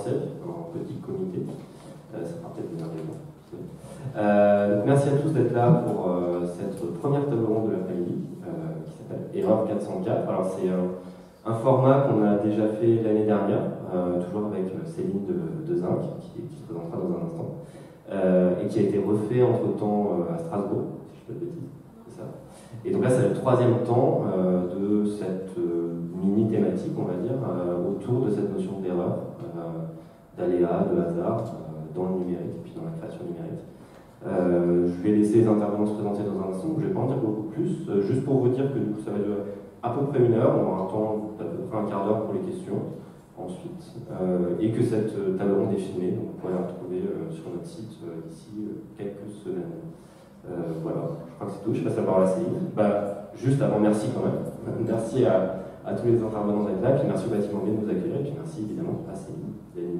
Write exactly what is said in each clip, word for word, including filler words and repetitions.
Marseille, en petit comité. Euh, ça fera peut-être bien raison. Euh, donc merci à tous d'être là pour euh, cette première table ronde de l'après-midi euh, qui s'appelle Erreur quatre cent quatre. Alors c'est un, un format qu'on a déjà fait l'année dernière, euh, toujours avec Céline de, de Zinc, qui, qui se présentera dans un instant, euh, et qui a été refait entre-temps euh, à Strasbourg, si je ne fais pas de bêtises, c'est ça. Et donc là c'est le troisième temps euh, de cette euh, mini-thématique, on va dire, euh, autour de cette notion d'erreur, euh, d'aléa, de hasard, euh, dans le numérique, et puis dans la création numérique. Euh, je vais laisser les intervenants se présenter dans un instant, je ne vais pas en dire beaucoup plus, euh, juste pour vous dire que du coup ça va durer à peu près une heure, on aura un temps d'à peu près un quart d'heure pour les questions ensuite, euh, et que cette euh, table ronde est filmée, donc vous pourrez la retrouver euh, sur notre site euh, d'ici euh, quelques semaines. Euh, voilà, je crois que c'est tout, je passe la parole à Céline. Bah, juste avant, merci quand même, merci à, à tous les intervenants d'être là, puis merci au bâtiment B de nous accueillir, et puis merci évidemment à Céline.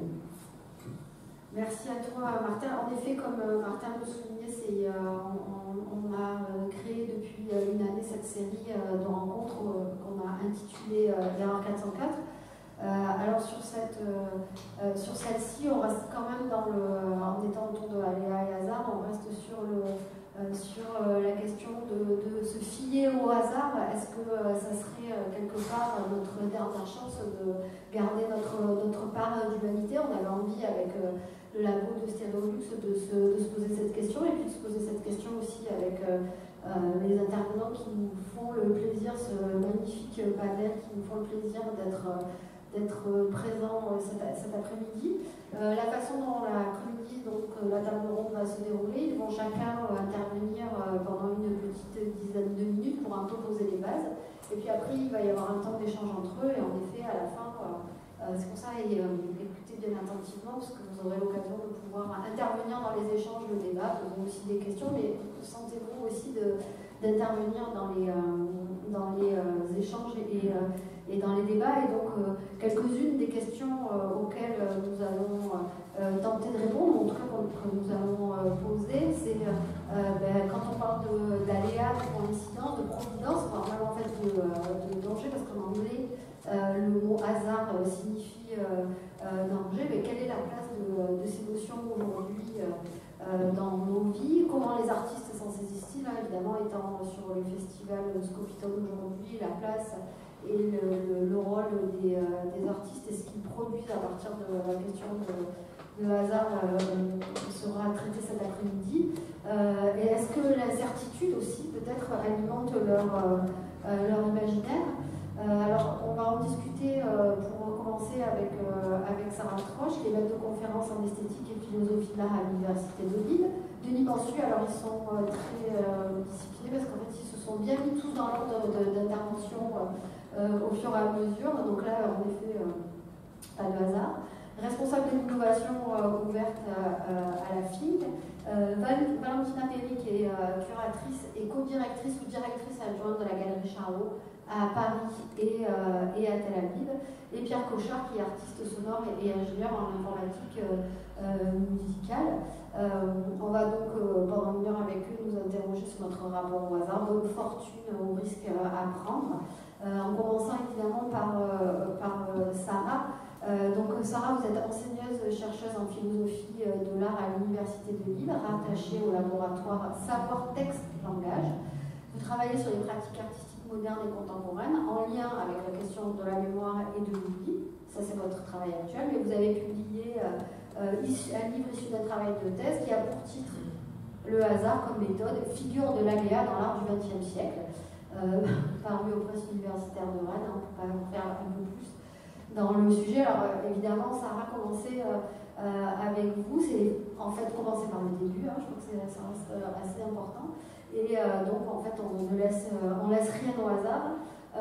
Merci à toi Martin. En effet, comme Martin le soulignait, c'est, euh, on, on a créé depuis une année cette série de rencontres qu'on a intitulée Erreur quatre cent quatre. Euh, alors sur, cette, euh, sur celle-ci, on reste quand même dans le, en étant autour de aléa et hasard, on reste sur, le, euh, sur euh, la question de, de se fier au hasard. Est-ce que euh, ça serait euh, quelque part notre dernière chance de garder notre, notre part d'humanité? On avait envie avec euh, le labo de Stéréolux de se, de se poser cette question, et puis de se poser cette question aussi avec euh, euh, les intervenants qui nous font le plaisir, ce magnifique panel qui nous font le plaisir d'être euh, d'être présents cet, cet après-midi. Euh, la façon dont l'après-midi, donc la table ronde va se dérouler, ils vont chacun euh, intervenir euh, pendant une petite dizaine de minutes pour un peu poser les bases. Et puis après, il va y avoir un temps d'échange entre eux, et en effet, à la fin, euh, c'est pour ça, et, euh, écoutez bien attentivement, parce que vous aurez l'occasion de pouvoir intervenir dans les échanges, le débat, poser aussi des questions, mais sentez-vous aussi d'intervenir dans les, euh, dans les euh, échanges et, euh, et dans les débats. Et donc, euh, quelques-unes des questions euh, auxquelles euh, nous allons euh, tenter de répondre, ou en tout cas que nous allons euh, poser, c'est euh, ben, quand on parle d'aléa, de coïncidence, de providence, on parle vraiment en fait de, de danger, parce qu'en anglais, euh, le mot hasard euh, signifie euh, euh, danger. Mais quelle est la place de, de ces notions aujourd'hui euh, euh, dans nos vies? Comment les artistes s'en saisissent-ils, hein, évidemment, étant sur le festival Scopitone aujourd'hui, la place et le, le, le rôle des, euh, des artistes et ce qu'ils produisent à partir de la question de, de hasard euh, sera traité cet après-midi. Euh, et est-ce que l'incertitude aussi peut-être alimente leur, euh, leur imaginaire? euh, Alors on va en discuter euh, pour commencer avec, euh, avec Sarah Troche, qui est maître de conférence en esthétique et philosophie de l'art à l'université de Lille. Denis Pensu, alors ils sont euh, très euh, disciplinés parce qu'en fait ils se sont bien mis tous dans l'ordre d'intervention euh, Euh, au fur et à mesure. Donc là, en effet, euh, pas de hasard. Responsable de l'innovation euh, ouverte euh, à la F I G, euh, Val Valentina Perry, qui est euh, curatrice et co-directrice ou directrice adjointe de la Galerie Charlot à Paris et, euh, et à Tel Aviv, et Pierre Cochard, qui est artiste sonore et, et ingénieur en informatique euh, euh, musicale. Euh, on va donc, euh, pendant une heure avec eux, nous interroger sur notre rapport au hasard, bonne fortune au risque euh, à prendre. Euh, en commençant évidemment par, euh, par euh, Sarah. Euh, donc Sarah, vous êtes enseigneuse, chercheuse en philosophie euh, de l'art à l'Université de Lille, rattachée au laboratoire Savoir Texte Langage. Vous travaillez sur les pratiques artistiques modernes et contemporaines en lien avec la question de la mémoire et de l'oubli. Ça, c'est votre travail actuel. Mais vous avez publié euh, euh, un livre issu d'un travail de thèse qui a pour titre Le hasard comme méthode, figure de l'aléa dans l'art du vingtième siècle. Euh, paru aux presses universitaires de Rennes, hein, pour en faire un peu plus dans le sujet. Alors euh, évidemment, Sarah, commencer euh, euh, avec vous, c'est en fait commencer par le début, hein, je crois que ça reste assez important. Et euh, donc en fait, on ne laisse, euh, on laisse rien au hasard.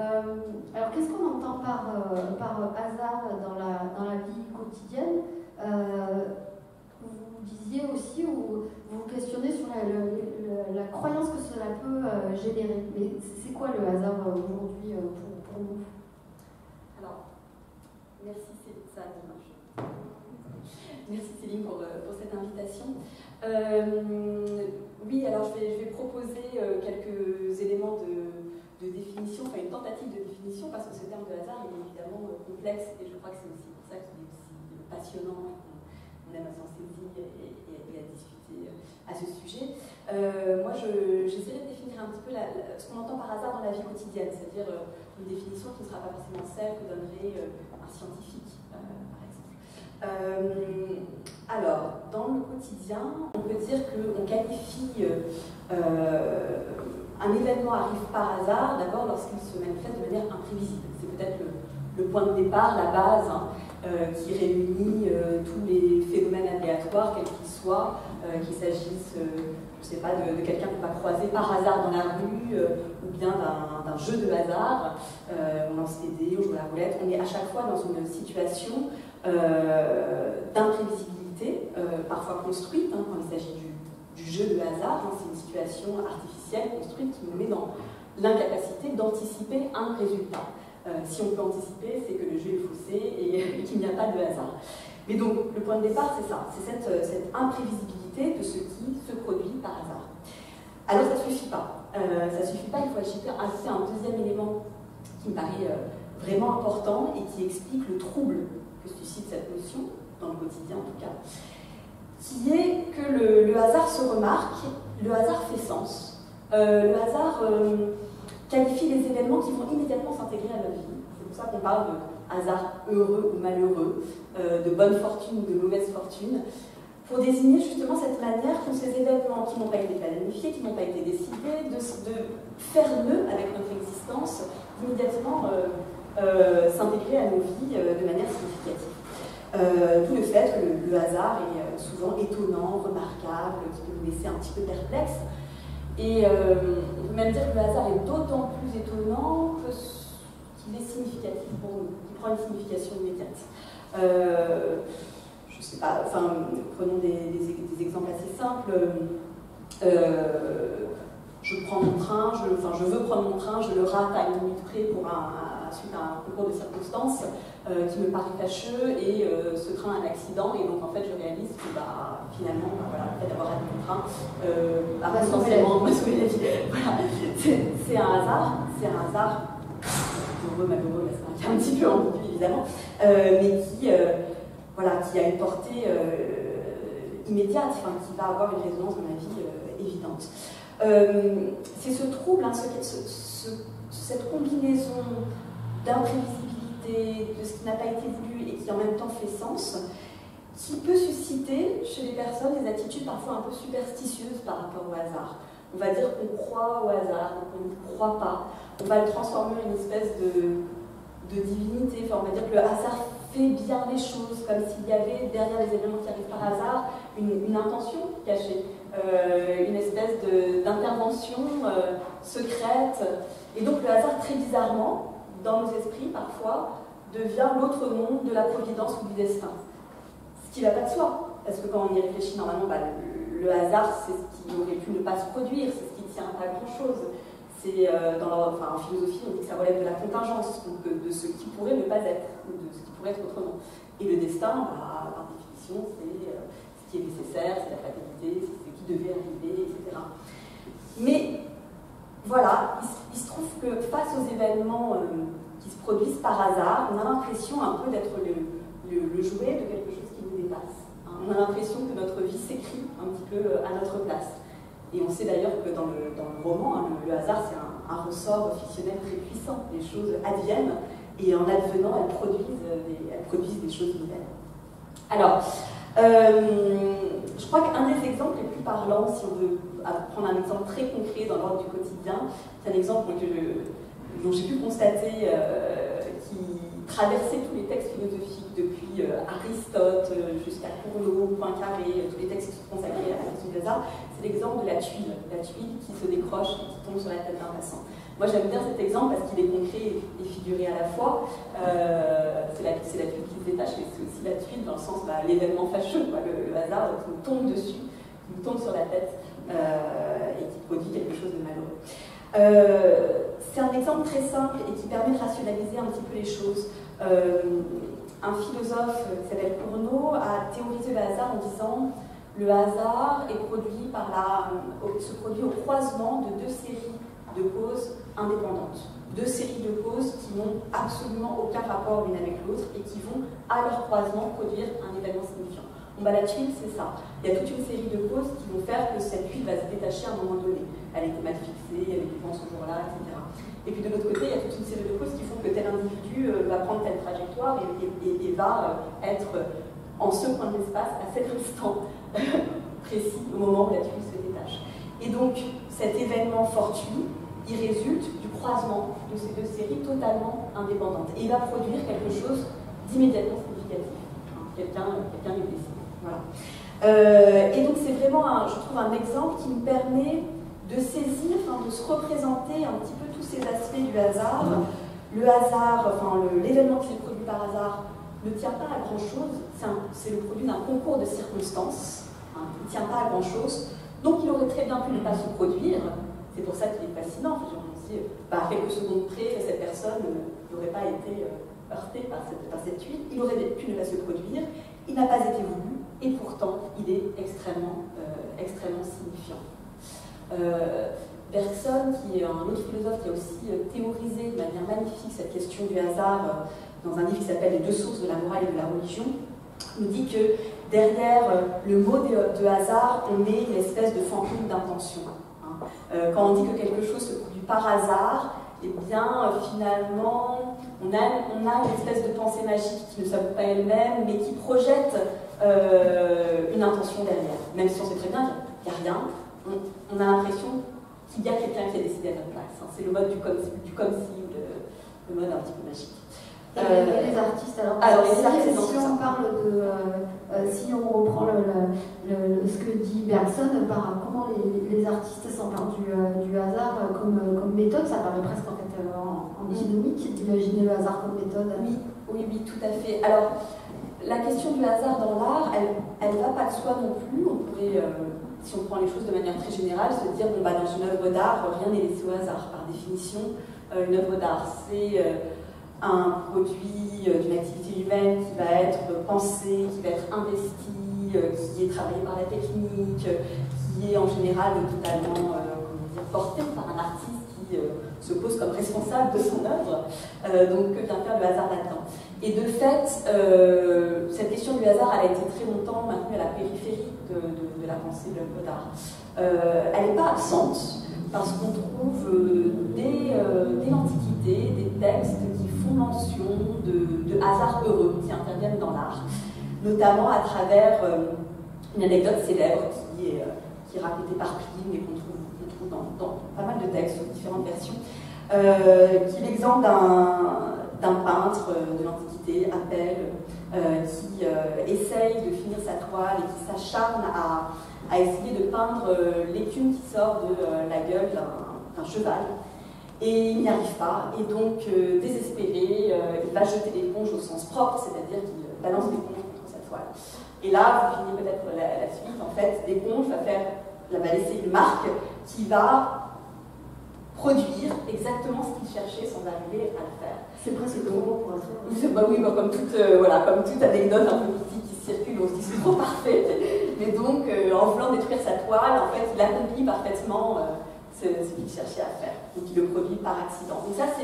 Euh, alors qu'est-ce qu'on entend par, euh, par hasard dans la, dans la vie quotidienne? euh, Vous disiez aussi, ou vous vous questionnez sur la, le, le, la croyance que cela peut euh, générer. Mais c'est quoi le hasard euh, aujourd'hui euh, pour, pour nous? Alors, merci, ça marche. Merci Céline pour, pour cette invitation. Euh, oui, alors je vais, je vais proposer euh, quelques éléments de, de définition, enfin une tentative de définition, parce que ce terme de hasard il est évidemment euh, complexe, et je crois que c'est aussi pour ça qu'il est aussi passionnant, on aime à s'en saisir et, et, et à discuter à ce sujet. Euh, moi, j'essaierai je, de définir un petit peu la, la, ce qu'on entend par hasard dans la vie quotidienne, c'est-à-dire euh, une définition qui ne sera pas forcément celle que donnerait euh, un scientifique, euh, par exemple. Euh, alors, dans le quotidien, on peut dire qu'on qualifie euh, un événement arrive par hasard, d'abord lorsqu'il se manifeste de manière imprévisible. C'est peut-être le, le point de départ, la base, hein, euh, qui réunit euh, tous les phénomènes aléatoires, quels qu'ils soient, euh, qu'il s'agisse, euh, je ne sais pas, de, de quelqu'un qu'on va croiser par hasard dans la rue, euh, ou bien d'un jeu de hasard. Euh, on lance les dés, on joue à la roulette. On est à chaque fois dans une situation euh, d'imprévisibilité, euh, parfois construite, hein, quand il s'agit du du jeu de hasard, hein, c'est une situation artificielle construite qui nous met dans l'incapacité d'anticiper un résultat. Euh, si on peut anticiper, c'est que le jeu est faussé et, et qu'il n'y a pas de hasard. Mais donc, le point de départ, c'est ça, c'est cette, cette imprévisibilité de ce qui se produit par hasard. Alors, ça ne suffit pas. Euh, ça ne suffit pas, il faut ajouter un deuxième élément qui me paraît euh, vraiment important et qui explique le trouble que suscite cette notion, dans le quotidien en tout cas, qui est que le, le hasard se remarque, le hasard fait sens. Euh, le hasard euh, qualifie les événements qui vont immédiatement s'intégrer à notre vie. C'est pour ça qu'on parle de hasard heureux ou malheureux, euh, de bonne fortune ou de mauvaise fortune, pour désigner justement cette manière qu'ont ces événements qui n'ont pas été planifiés, qui n'ont pas été décidés, de, de faire nœud avec notre existence, immédiatement euh, euh, s'intégrer à nos vies euh, de manière significative. Euh, D'où le fait que le, le hasard est euh, souvent étonnant, remarquable, qui peut nous laisser un petit peu perplexe. Et euh, on peut même dire que le hasard est d'autant plus étonnant qu'il est significatif pour nous, qu'il prend une signification immédiate. Euh, je ne sais pas, enfin, prenons des, des, des exemples assez simples. Euh, je prends mon train, je, enfin, je veux prendre mon train, je le rate à une minute près pour un, suite à un concours de circonstances euh, qui me paraît fâcheux et euh, ce train a un accident et donc en fait je réalise que bah, finalement bah, voilà, le fait d'avoir raté mon train euh, bah, potentiellement m'a sauvé la vie. Voilà. C'est un hasard, c'est un hasard heureux, malheureux, c'est un petit peu ambigu évidemment, euh, mais qui, euh, voilà, qui a une portée euh, immédiate, enfin, qui va avoir une résonance dans la vie euh, évidente. Euh, c'est ce trouble, hein, ce, ce, ce, cette combinaison d'imprévisibilité, de ce qui n'a pas été voulu et qui en même temps fait sens, qui peut susciter chez les personnes des attitudes parfois un peu superstitieuses par rapport au hasard. On va dire qu'on croit au hasard, qu'on ne croit pas. On va le transformer en une espèce de, de divinité. Enfin, on va dire que le hasard fait bien les choses, comme s'il y avait derrière les événements qui arrivent par hasard une, une intention cachée. Euh, une espèce d'intervention euh, secrète. Et donc le hasard, très bizarrement, dans nos esprits, parfois, devient l'autre nom de la providence ou du destin. Ce qui ne va pas de soi, parce que quand on y réfléchit, normalement, bah, le, le hasard, c'est ce qui aurait pu ne pas se produire, c'est ce qui ne tient pas à grand-chose. C'est, euh, dans la, enfin, en philosophie, on dit que ça relève de la contingence, donc de ce qui pourrait ne pas être, ou de ce qui pourrait être autrement. Et le destin, bah, par définition, c'est euh, ce qui est nécessaire, c'est la fatalité, c'est devait arriver, et cetera. Mais voilà, il, il se trouve que face aux événements euh, qui se produisent par hasard, on a l'impression un peu d'être le, le, le jouet de quelque chose qui nous dépasse. Hein. On a l'impression que notre vie s'écrit un petit peu à notre place. Et on sait d'ailleurs que dans le, dans le roman, hein, le, le hasard, c'est un, un ressort fictionnel très puissant. Les choses adviennent et en advenant, elles produisent des, elles produisent des choses nouvelles. Alors, Euh, je crois qu'un des exemples les plus parlants, si on veut prendre un exemple très concret dans l'ordre du quotidien, c'est un exemple que je, dont j'ai pu constater euh, qui traversait tous les textes philosophiques depuis euh, Aristote jusqu'à Cournot, Poincaré, tous les textes qui sont consacrés à la question du hasard, c'est l'exemple de la tuile, la tuile qui se décroche et qui tombe sur la tête d'un passant. Moi j'aime bien cet exemple parce qu'il est concret et figuré à la fois. Euh, c'est la, la tuile qui se détache, mais c'est aussi la tuile dans le sens bah, l'événement fâcheux, quoi, le, le hasard qui nous tombe dessus, qui nous tombe sur la tête euh, et qui produit quelque chose de malheureux. Euh, c'est un exemple très simple et qui permet de rationaliser un petit peu les choses. Euh, un philosophe qui s'appelle Cournot a théorisé le hasard en disant le hasard est produit par la, se produit au croisement de deux séries de causes indépendantes. deux séries de causes qui n'ont absolument aucun rapport l'une avec l'autre et qui vont, à leur croisement, produire un événement signifiant. Bon, bah, la tuile, c'est ça. Il y a toute une série de causes qui vont faire que cette tuile va se détacher à un moment donné. Elle était mal fixée, elle était vent ce jour-là, et cetera. Et puis de l'autre côté, il y a toute une série de causes qui font que tel individu euh, va prendre telle trajectoire et, et, et va euh, être euh, en ce point de l'espace, à cet instant précis, au moment où la tuile se détache. Et donc, cet événement fortuit, il résulte du croisement de ces deux séries totalement indépendantes. Et il va produire quelque chose d'immédiatement significatif. Hein, quelqu'un quelqu'un est blessé. Voilà. Euh, et donc, c'est vraiment, un, je trouve, un exemple qui nous permet de saisir, enfin, de se représenter un petit peu tous ces aspects du hasard. Le hasard, enfin, l'événement qui est produit par hasard ne tient pas à grand-chose. C'est le produit d'un concours de circonstances. Hein, il ne tient pas à grand-chose. Donc, il aurait très bien pu ne pas se produire. C'est pour ça qu'il est fascinant. Je me dis, bah, à quelques secondes près, cette personne n'aurait pas été euh, heurtée par cette, par cette tuile. Il aurait pu ne pas se produire. Il n'a pas été voulu. Et pourtant, il est extrêmement, euh, extrêmement signifiant. Euh, Bergson, qui est un autre philosophe qui a aussi euh, théorisé de manière magnifique cette question du hasard euh, dans un livre qui s'appelle Les deux sources de la morale et de la religion, nous dit que derrière euh, le mot de, de hasard, on met une espèce de fantôme d'intention. Hein. Euh, quand on dit que quelque chose se produit par hasard, eh bien, euh, finalement, on a, on a une espèce de pensée magique qui ne s'avoue pas elle-même, mais qui projette euh, une intention derrière. Même si on sait très bien qu'il n'y a rien, on, on a l'impression qu'il y a quelqu'un qui a décidé à notre place. Hein. C'est le mode du comme, du comme si, le, le mode un petit peu magique. Et euh, les artistes, alors, alors les si, artistes, si on parle de, euh, euh, si on reprend le, le, le, ce que dit Bergson, par comment les, les artistes s'emparent du, euh, du hasard comme, comme méthode, ça paraît presque en fait en, en dynamique d'imaginer le hasard comme méthode. Oui, oui, oui, tout à fait. Alors, la question du hasard dans l'art, elle ne va pas de soi non plus. On pourrait, euh, si on prend les choses de manière très générale, se dire, bon, bah, dans une œuvre d'art, rien n'est laissé au hasard. Par définition, euh, une œuvre d'art, c'est euh, un produit euh, d'une activité humaine qui va être pensé, qui va être investi, euh, qui est travaillé par la technique, euh, qui est en général totalement euh, comment dire, porté par un artiste qui euh, se pose comme responsable de son œuvre. Euh, donc, que vient faire le hasard là-dedans? Et de fait, euh, cette question du hasard, elle a été très longtemps maintenue à la périphérie de, de, de la pensée de l'œuvre d'art. Euh, elle n'est pas absente, parce qu'on trouve euh, dès, euh, dès l'Antiquité des textes qui font mention de, de hasards heureux qui interviennent dans l'art, notamment à travers euh, une anecdote célèbre qui est, euh, qui est racontée par Pline et qu'on trouve, qu'on trouve dans, dans pas mal de textes, sous différentes versions, euh, qui est l'exemple d'un d'un peintre de l'Antiquité, Apelle, euh, qui euh, essaye de finir sa toile et qui s'acharne à, à essayer de peindre euh, l'écume qui sort de euh, la gueule d'un cheval. Et il n'y arrive pas, et donc, euh, désespéré, euh, il va jeter l'éponge au sens propre, c'est-à-dire qu'il balance l'éponge contre sa toile. Et là, vous finissez peut-être la, la suite, en fait, l'éponge va faire, va laisser une marque qui va produire exactement ce qu'il cherchait sans arriver à le faire. C'est presque trop pour être. Bah oui, bah comme, toute, euh, voilà, comme toute anecdote un peu mythique qui circule, on se dit c'est trop parfait. Mais donc, euh, en voulant détruire sa toile, en fait, il accomplit parfaitement euh, ce, ce qu'il cherchait à faire. Donc, il le produit par accident. Donc ça,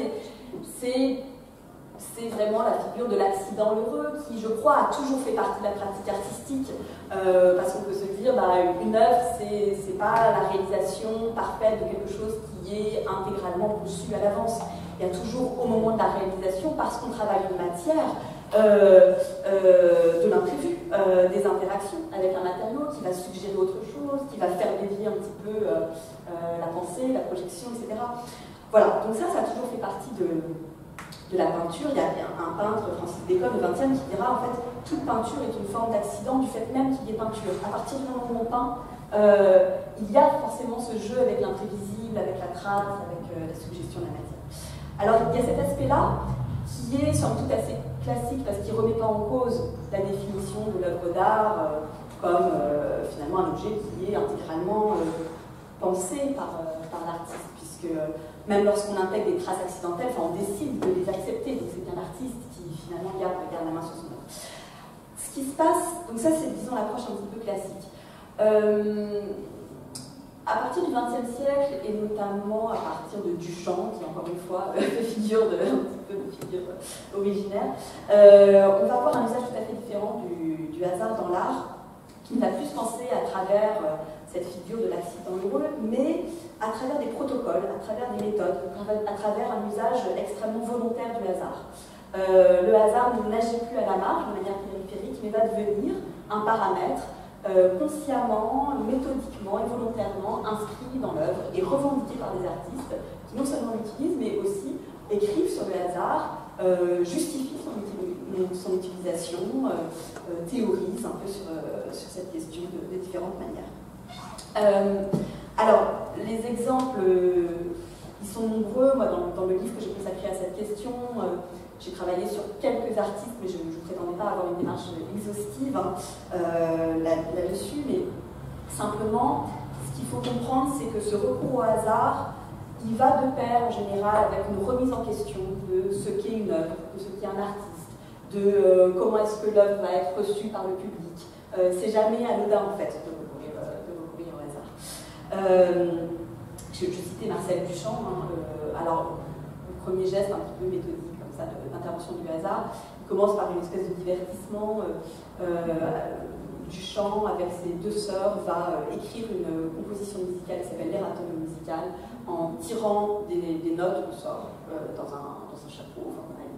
c'est vraiment la figure de l'accident heureux qui, je crois, a toujours fait partie de la pratique artistique. Euh, parce qu'on peut se dire, bah, une œuvre, c'est pas la réalisation parfaite de quelque chose qui est intégralement conçu à l'avance. Il y a toujours, au moment de la réalisation, parce qu'on travaille une matière, euh, euh, de l'imprévu, euh, des interactions avec un matériau qui va suggérer autre chose, qui va faire dévier un petit peu euh, euh, la pensée, la projection, et cetera. Voilà, donc ça, ça a toujours fait partie de, de la peinture. Il y a un peintre, Francis Bacon, le vingtième, qui dira, en fait, toute peinture est une forme d'accident du fait même qu'il y ait peinture. À partir du moment où on peint, euh, il y a forcément ce jeu avec l'imprévisible, avec la trace, avec euh, la suggestion de la matière. Alors, il y a cet aspect-là qui est somme toute assez classique parce qu'il ne remet pas en cause la définition de l'œuvre d'art euh, comme euh, finalement un objet qui est intégralement euh, pensé par, euh, par l'artiste, puisque euh, même lorsqu'on intègre des traces accidentelles, on décide de les accepter, donc c'est bien l'artiste qui finalement garde, garde la main sur son œuvre. Ce qui se passe, donc ça c'est disons l'approche un petit peu classique. Euh, À partir du vingtième siècle, et notamment à partir de Duchamp, qui encore une fois fait figure de, un petit peu de figure originaire, euh, on va avoir un usage tout à fait différent du, du hasard dans l'art, qui va plus penser à travers euh, cette figure de l'accident heureux, mais à travers des protocoles, à travers des méthodes, à travers un usage extrêmement volontaire du hasard. Euh, le hasard n'agit plus à la marge, de manière périphérique, mais va devenir un paramètre euh, consciemment, méthodiquement et volontairement inscrit dans l'œuvre et revendiqué par des artistes qui non seulement l'utilisent, mais aussi écrivent sur le hasard, euh, justifient son, son utilisation, euh, euh, théorisent un peu sur, euh, sur cette question de, de différentes manières. Euh, alors, les exemples, euh, ils sont nombreux. Moi, dans, dans le livre que j'ai consacré à cette question, euh, j'ai travaillé sur quelques artistes, mais je ne prétendais pas avoir une démarche exhaustive hein, euh, là-dessus. Mais simplement, ce qu'il faut comprendre, c'est que ce recours au hasard, il va de pair en général avec une remise en question de ce qu'est une œuvre, de ce qu'est un artiste, de euh, comment est-ce que l'œuvre va être reçue par le public. Euh, c'est jamais anodin en fait de recourir, euh, de recourir au hasard. Euh, je, je citais Marcel Duchamp. Hein, euh, alors, le premier geste un petit peu méthodique comme ça d'intervention du hasard, il commence par une espèce de divertissement. Euh, euh, Duchamp, avec ses deux sœurs, va euh, écrire une composition musicale qui s'appelle l'erratum musical, en tirant des, des notes au sort euh, dans, un, dans un chapeau. Enfin, il,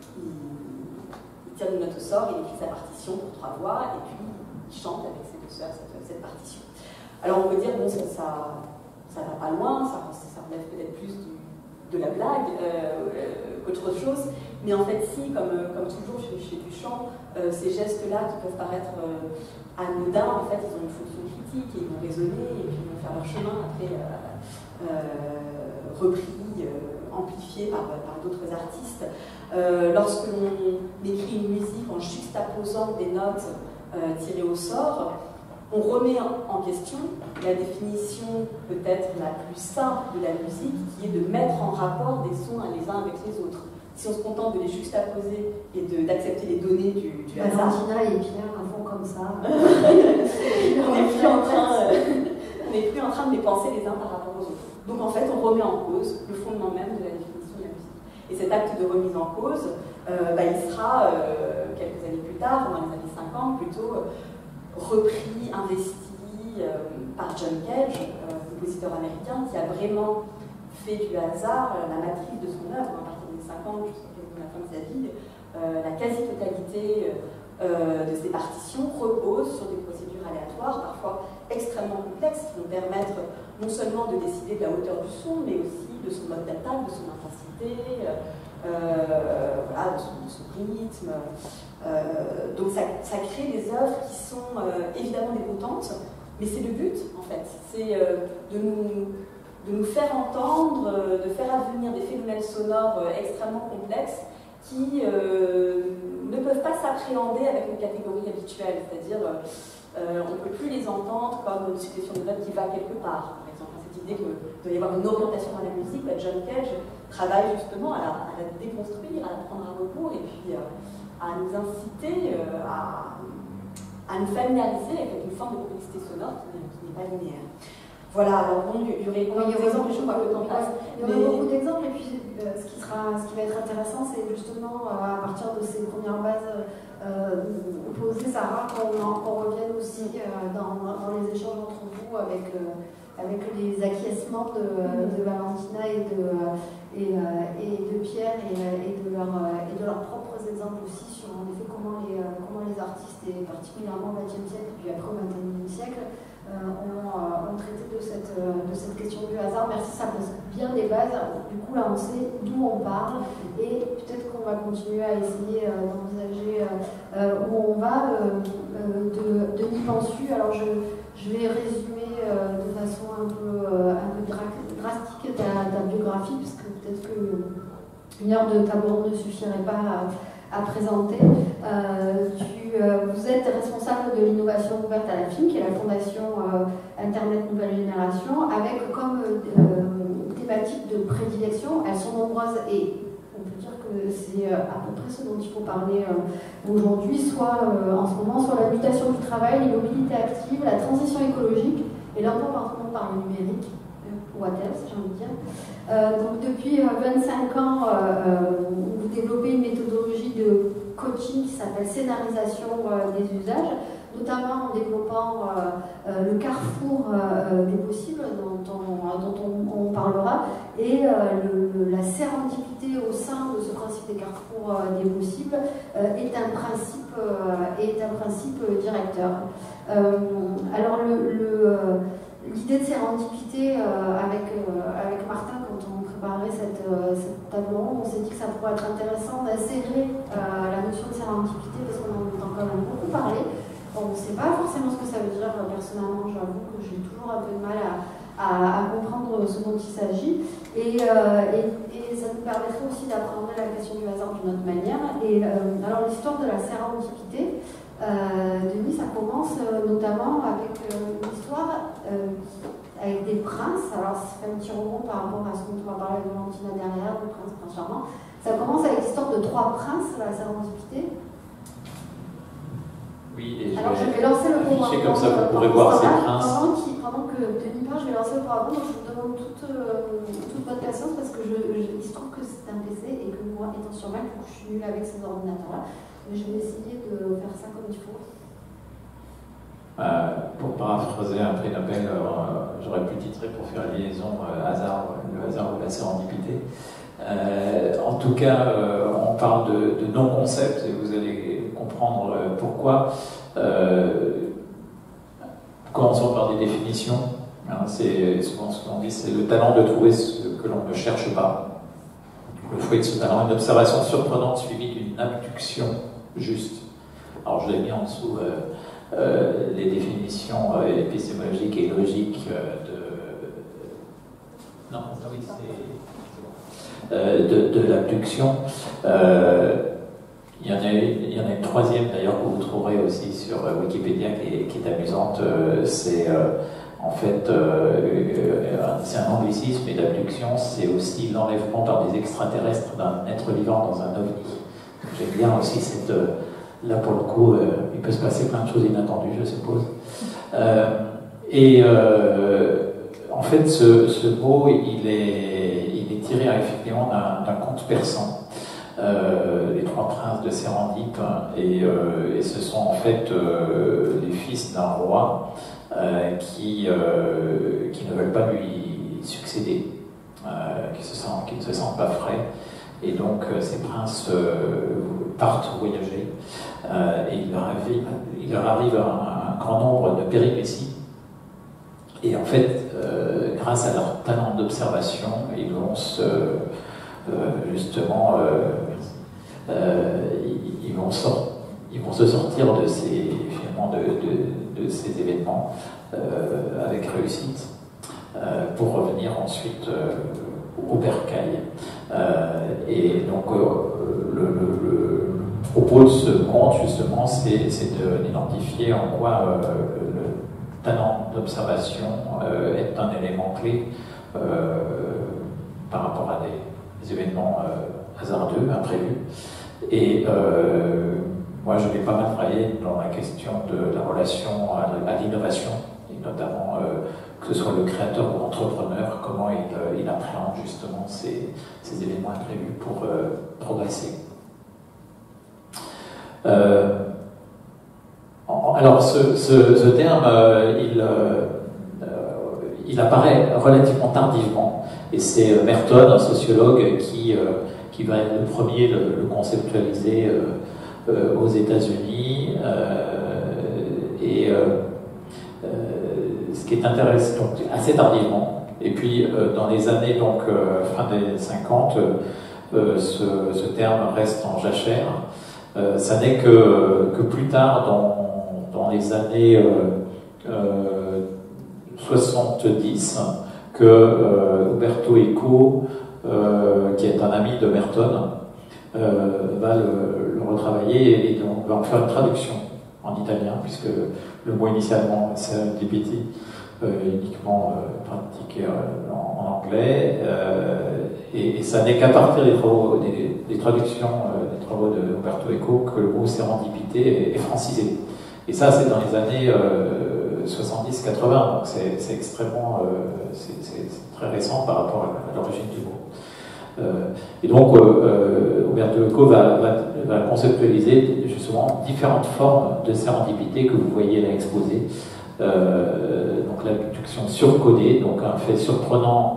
il tire une note au sort, il écrit sa partition pour trois voix, et puis il chante avec ses deux sœurs cette, cette partition. Alors on peut dire, bon, ça, ça, ça va pas loin, ça, ça relève peut-être plus du, de la blague euh, qu'autre chose, mais en fait si, comme, comme toujours chez, chez Duchamp, euh, ces gestes-là qui peuvent paraître euh, anodins, en fait ils ont une fonction critique, et ils vont raisonner, et puis ils vont faire leur chemin après euh, euh, repris, euh, amplifié par, par d'autres artistes. Euh, lorsque l'on écrit une musique en juxtaposant des notes euh, tirées au sort, on remet en question la définition peut-être la plus simple de la musique, qui est de mettre en rapport des sons les uns avec les autres. Si on se contente de les juxtaposer et d'accepter les données du, du hasard... Valentina et Pierre font comme ça. on n'est plus, en train, euh, plus en train de les penser les uns par rapport aux autres. Donc en fait, on remet en cause le fondement même de la définition de la musique. Et cet acte de remise en cause, euh, bah, il sera, euh, quelques années plus tard, dans les années cinquante, plutôt euh, repris, investi euh, par John Cage, euh, compositeur américain, qui a vraiment fait du hasard euh, la matrice de son œuvre. À partir des cinquante jusqu'à la fin de sa vie, euh, la quasi-totalité euh, de ses partitions repose sur des procédures aléatoires, parfois extrêmement complexes, qui vont permettre non seulement de décider de la hauteur du son, mais aussi de son mode d'attaque, de son intensité, euh, voilà, de, son, de son rythme. Euh, donc ça, ça crée des œuvres qui sont euh, évidemment déroutantes, mais c'est le but en fait, c'est euh, de nous de nous faire entendre, de faire advenir des phénomènes sonores extrêmement complexes qui euh, ne peuvent pas s'appréhender avec une catégorie habituelle, c'est-à-dire euh, on ne peut plus les entendre comme une succession de notes qui va quelque part. Par exemple, cette idée qu'il doit y avoir une orientation dans la musique, bah, John Cage travaille justement à la, à la déconstruire, à la prendre à rebours et puis euh, à nous inciter euh, à, à nous familiariser avec une forme de complexité sonore qui, qui n'est pas linéaire. Voilà, alors bon, il y aurait beaucoup d'exemples, je crois que le temps passe. Il y aurait mais... beaucoup d'exemples, et puis euh, ce, qui sera, ce qui va être intéressant, c'est justement euh, à partir de ces premières bases euh, posées, Sarah, qu'on qu revienne aussi euh, dans, dans les échanges entre vous avec, euh, avec les acquiescements de, de Valentina et de, et, euh, et de Pierre et, et, de leur, et de leurs propres exemples aussi sur en effet comment les, comment les artistes, et particulièrement au vingtième siècle et puis après au vingt et unième siècle, Euh, ont, euh, ont traité de cette, euh, de cette question du hasard. Merci, ça pose bien des bases. Du coup, là, on sait d'où on parle et peut-être qu'on va continuer à essayer euh, d'envisager euh, euh, où on va euh, euh, de, de N'y penses-tu. Alors, je, je vais résumer euh, de façon un peu, euh, un peu dra drastique ta, ta biographie, parce que peut-être qu'une heure de table ronde ne suffirait pas à, à présenter. Euh, tu, euh, vous êtes responsable de l'innovation ouverte à la F I M, qui est la fondation euh, Internet Nouvelle Génération, avec comme euh, thématique de prédilection, elles sont nombreuses et on peut dire que c'est euh, à peu près ce dont il faut parler euh, aujourd'hui, soit euh, en ce moment, soit la mutation du travail, les mobilités actives, la transition écologique et l'emploi par par le numérique, what else, j'ai envie de dire. Euh, donc depuis vingt-cinq ans, euh, vous développez une méthodologie de coaching qui s'appelle scénarisation euh, des usages, notamment en développant euh, euh, le carrefour euh, des possibles dont on, dont on, on parlera, et euh, le, la sérendipité au sein de ce principe des carrefours euh, des possibles euh, est un principe, euh, est un principe directeur. Euh, alors l'idée de sérendipité euh, avec, euh, avec Martin, quand on préparait cette, euh, cette table ronde, on s'est dit que ça pourrait être intéressant d'insérer euh, la notion de sérendipité parce qu'on en entend quand même beaucoup parler. On ne sait pas forcément ce que ça veut dire. Personnellement, j'avoue que j'ai toujours un peu de mal à, à, à comprendre ce dont il s'agit. Et, euh, et, et ça nous permettrait aussi d'apprendre la question du hasard d'une autre manière. Et euh, alors l'histoire de la sérendipité, euh, Denis, ça commence euh, notamment avec euh, une histoire euh, avec des princes. Alors ça fait un petit rebond par rapport à ce dont on va parler de Valentina derrière, le prince, prince charmant. Ça commence avec l'histoire de trois princes, la sérendipité. Oui, et je Alors vais, je vais lancer le programme. comme ça, vous pourrez voir ces princes. Pendant, qui, pendant que Denis parle, je vais lancer le programme. Donc je vous demande toute, euh, toute votre patience parce que je, je, il se trouve que c'est un P C et que moi, étant sur Mac, je suis nulle avec ces ordinateurs-là. Mais je vais essayer de faire ça comme il faut. Euh, pour paraphraser un prix Nobel, euh, j'aurais pu titrer pour faire la liaison euh, hasard, le hasard ou la sérendipité. Euh, en tout cas, euh, on parle de, de non-concept et vous allez comprendre euh, pourquoi. Euh, commençons par des définitions. Hein, c'est souvent ce qu'on dit, c'est le talent de trouver ce que l'on ne cherche pas. Le fruit de ce talent, une observation surprenante suivie d'une abduction juste. Alors je l'ai mis en dessous euh, euh, les définitions euh, épistémologiques et logiques euh, de... Non, oui, c'est... Euh, de, de l'abduction. Euh, il, y en a une, il y en a une troisième d'ailleurs que vous trouverez aussi sur Wikipédia qui est, qui est amusante. Euh, c'est euh, en fait euh, euh, c'est un anglicisme, et l'abduction c'est aussi l'enlèvement par des extraterrestres d'un être vivant dans un ovni. J'aime bien aussi cette... Euh, là pour le coup, euh, il peut se passer plein de choses inattendues, je suppose. Euh, et euh, en fait, ce, ce mot, il est, il est tiré effectivement d'un conte persan, euh, les trois princes de Sérendipe, et, euh, et ce sont en fait euh, les fils d'un roi euh, qui, euh, qui ne veulent pas lui succéder, euh, qui, se sentent, qui ne se sentent pas frais. Et donc euh, ces princes euh, partent voyager euh, et il leur arrive, il leur arrive un, un grand nombre de péripéties. Et en fait, euh, grâce à leur talent d'observation, ils vont se, euh, justement, euh, euh, ils, ils, vont sort, ils vont se sortir de ces, finalement, de, de, de ces événements euh, avec réussite euh, pour revenir ensuite euh, au bercail. Euh, et donc euh, le, le, le propos de ce conte, justement, c'est d'identifier en quoi euh, le talent d'observation euh, est un élément clé euh, par rapport à des, des événements euh, hasardeux, imprévus. Et euh, moi, je vais pas mal travailler dans la question de la relation à, à l'innovation, et notamment euh, que ce soit le créateur ou l'entrepreneur, comment il, euh, il appréhende justement ces, ces événements imprévus pour euh, progresser. Euh, alors, ce, ce, ce terme, euh, il, euh, il apparaît relativement tardivement, et c'est Merton, un sociologue, qui, euh, qui va être le premier le, le conceptualiser euh, euh, aux États-Unis. Euh, et euh, euh, ce qui est intéressant, donc assez tardivement. Et puis, euh, dans les années, donc, euh, fin des cinquante, euh, ce, ce terme reste en jachère. Euh, ça n'est que, que plus tard, dans, dans les années euh, euh, soixante-dix, que euh, Umberto Eco, euh, qui est un ami de Merton, euh, va le, le retravailler et donc va en faire une traduction en italien, puisque le mot initialement, serendipity, euh, uniquement euh, pratiqué euh, en, en anglais, euh, et, et ça n'est qu'à partir des, travaux, des, des traductions euh, des travaux de Umberto Eco que le mot sérendipité est, est francisé. Et ça, c'est dans les années euh, soixante-dix quatre-vingts, donc c'est extrêmement, euh, c'est très récent par rapport à l'origine du mot. Euh, et donc, euh, Umberto Eco va, va, va conceptualiser justement différentes formes de sérendipité que vous voyez là exposées. Euh, donc l'abduction surcodée, donc un fait surprenant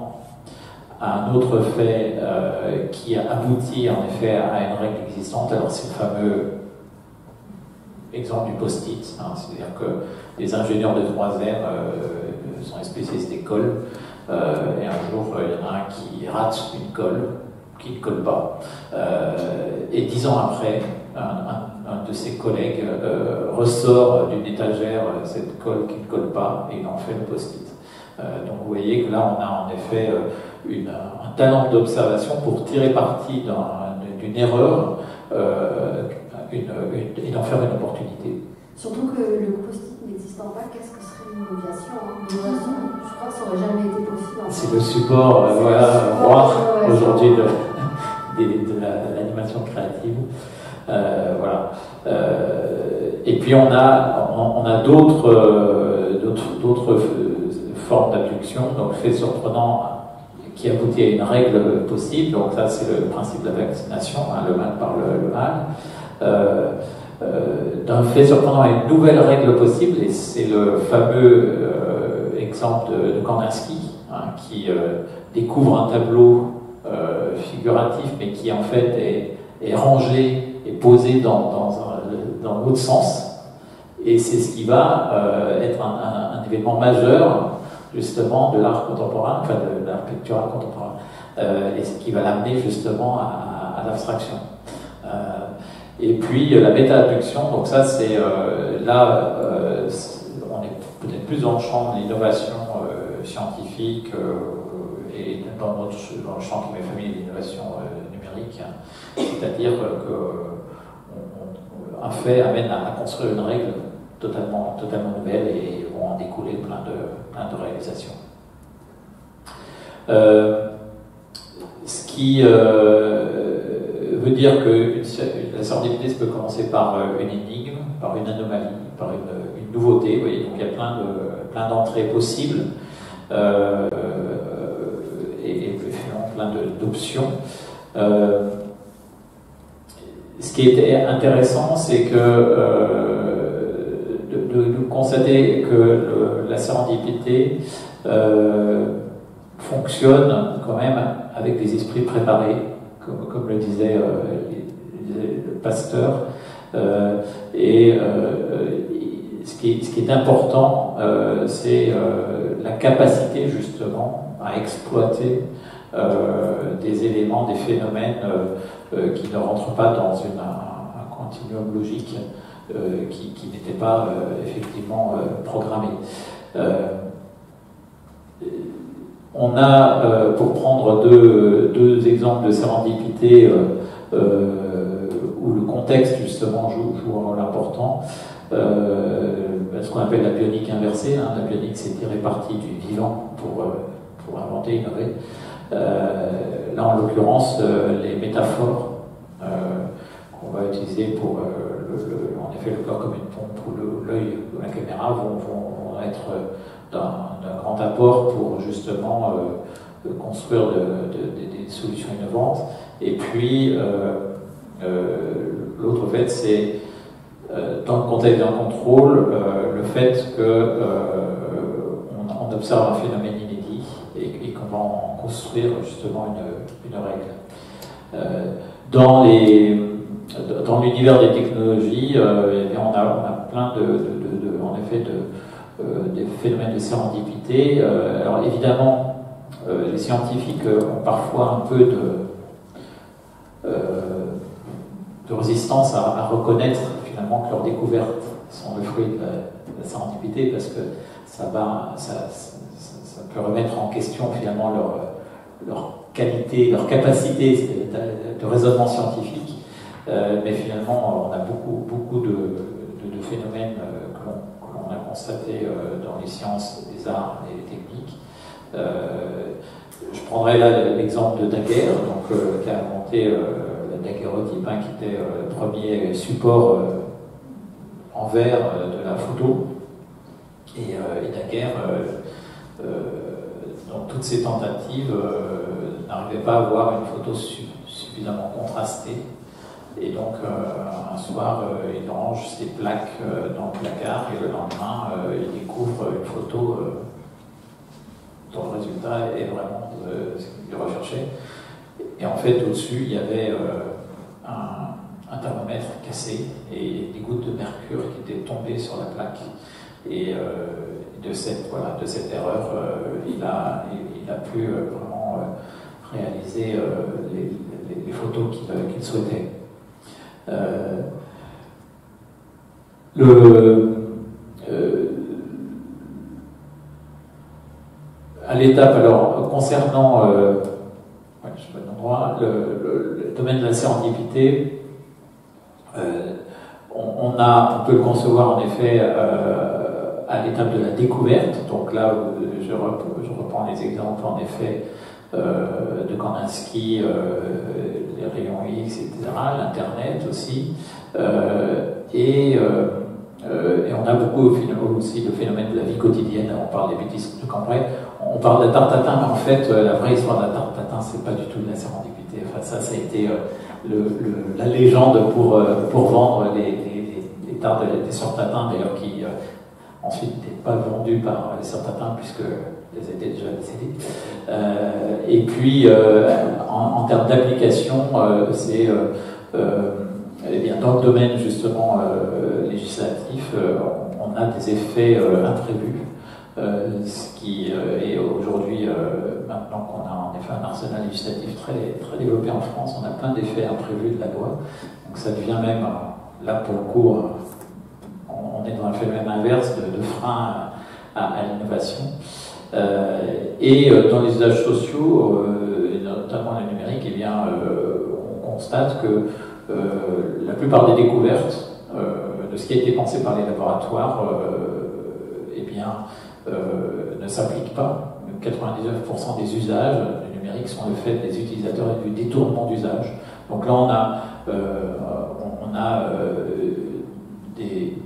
à un autre fait euh, qui aboutit en effet à une règle existante. Alors c'est le fameux exemple du post-it, hein, c'est-à-dire que les ingénieurs de troisième euh, sont des spécialistes des cols, euh, et un jour il y en a un qui rate une colle, qui ne colle pas, euh, et dix ans après, un, un, un de ses collègues euh, ressort d'une étagère cette colle qui ne colle pas, et il en fait le post-it. Euh, donc vous voyez que là on a en effet euh, une, un talent d'observation pour tirer parti d'une erreur euh, une, une, et d'en faire une opportunité. Surtout que le post-it n'existant pas, qu'est-ce que serait une innovation, hein? L'innovation, je crois que ça n'aurait jamais été possible. C'est le support, euh, voilà, roi ouais, aujourd'hui de, de, de l'animation créative. Euh, voilà. Euh, et puis on a, on, on a d'autres euh, d'autres formes d'abduction, donc fait surprenant qui aboutit à une règle possible. Donc ça c'est le principe de la vaccination, hein, le mal par le, le mal. Euh, euh, d'un fait surprenant à une nouvelle règle possible, et c'est le fameux euh, exemple de, de Kandinsky, hein, qui euh, découvre un tableau euh, figuratif, mais qui en fait est, est rangé et posé dans, dans, un, dans l'autre sens, et c'est ce qui va euh, être un, un, un événement majeur justement de l'art contemporain, enfin de, de l'art pictural contemporain, euh, et ce qui va l'amener justement à, à l'abstraction. Euh, et puis la méta-abduction, donc ça c'est euh, là, euh, on est peut-être plus dans le champ de l'innovation euh, scientifique euh, et dans, notre, dans le champ qui m'est familier de l'innovation euh, numérique, hein. C'est-à-dire qu'un fait amène à, à construire une règle totalement, totalement nouvelle et vont en découler plein de, plein de réalisations. Euh, ce qui euh, veut dire que la sérendipité peut commencer par une énigme, par une anomalie, par une, une nouveauté. Vous voyez, donc il y a plein de, plein d'entrées possibles euh, et, et plein d'options. Euh, ce qui était intéressant, c'est que euh, de, de, de constater que le, la sérendipité euh, fonctionne quand même avec des esprits préparés, comme, comme le disait, euh, disait le Pasteur. Euh, et euh, ce, qui est, ce qui est important, euh, c'est euh, la capacité justement à exploiter euh, des éléments, des phénomènes euh, qui ne rentrent pas dans une, un, un continuum logique euh, qui, qui n'était pas euh, effectivement euh, programmé. Euh, on a, euh, pour prendre deux, deux exemples de sérendipité euh, euh, où le contexte justement joue, joue un rôle important, euh, ce qu'on appelle la bionique inversée. Hein. La bionique, c'est tirer parti du vivant pour, euh, pour inventer, innover. Euh, là, en l'occurrence, euh, les métaphores euh, qu'on va utiliser pour, euh, le, le, en effet, le corps comme une pompe ou l'œil ou la caméra vont, vont, vont être d'un grand apport pour justement euh, construire de, de, de, des solutions innovantes. Et puis, euh, euh, l'autre fait, c'est euh, dans le contexte d'un contrôle, euh, le fait que euh, on, on observe un phénomène inédit et, et qu'on va en construire justement une, une règle. Euh, dans les, dans l'univers des technologies, euh, eh bien on, a, on a plein de, de, de, de en effet, de, euh, des phénomènes de sérendipité. Euh, alors évidemment, euh, les scientifiques ont parfois un peu de, euh, de résistance à, à reconnaître finalement que leurs découvertes sont le fruit de la, de la sérendipité, parce que ça va, ça, ça, ça peut remettre en question finalement leur, leur qualité, leur capacité de, de raisonnement scientifique. Euh, mais finalement, on a beaucoup, beaucoup de, de, de phénomènes euh, que l'on a constatés euh, dans les sciences, les arts et les techniques. Euh, je prendrai là l'exemple de Daguerre, donc, euh, qui a inventé euh, la daguerreotype, hein, qui était euh, le premier support euh, en verre euh, de la photo. Et, euh, et naguère, euh, euh, donc toutes ces tentatives euh, n'arrivaient pas à avoir une photo su suffisamment contrastée. Et donc, euh, un soir, euh, il range ses plaques euh, dans le placard et le lendemain, euh, il découvre une photo euh, dont le résultat est vraiment euh, ce qu'il recherchait. Et en fait, au-dessus, il y avait euh, un, un thermomètre cassé et des gouttes de mercure qui étaient tombées sur la plaque. Et euh, de, cette, voilà, de cette erreur, euh, il, a, il, il a pu euh, vraiment euh, réaliser euh, les, les, les photos qu'il euh, qu'il souhaitait. Euh, le, euh, à l'étape, alors, concernant euh, ouais, je sais pas l'endroit, le, le, le domaine de la sérendipité, euh, on, on, a, on peut le concevoir en effet euh, à l'étape de la découverte. Donc là, je, rep, je reprends les exemples en effet euh, de Kandinsky, euh, les rayons X, et cetera, l'Internet aussi. Euh, et, euh, euh, et on a beaucoup aussi le phénomène de la vie quotidienne. On parle des bêtises de Cambrai, on parle de la tarte tatin, mais en fait, la vraie histoire de la tarte tatin, c'est pas du tout de la sérendipité. Enfin, ça, ça a été euh, le, le, la légende pour, euh, pour vendre les, les, les tartes des sœurs Tatin, d'ailleurs, qui euh, ensuite n'étaient pas vendues par les sœurs Tatin, puisque elles étaient déjà décédées. Euh, et puis, euh, en, en termes d'application, euh, c'est euh, euh, eh bien, dans le domaine justement euh, législatif, euh, on, on a des effets euh, imprévus. Euh, ce qui euh, est aujourd'hui, euh, maintenant qu'on a en effet un arsenal législatif très, très développé en France, on a plein d'effets imprévus de la loi. Donc ça devient même, là pour le coup, on, on est dans un phénomène inverse de, de frein à, à, à l'innovation. Euh, et euh, dans les usages sociaux, euh, et notamment le numérique, eh bien, euh, on constate que euh, la plupart des découvertes euh, de ce qui a été pensé par les laboratoires, euh, eh bien, Euh, ne s'applique pas. quatre-vingt-dix-neuf pour cent des usages du numérique sont le fait des utilisateurs et du détournement d'usage. Donc là, on a, euh, on a euh, des,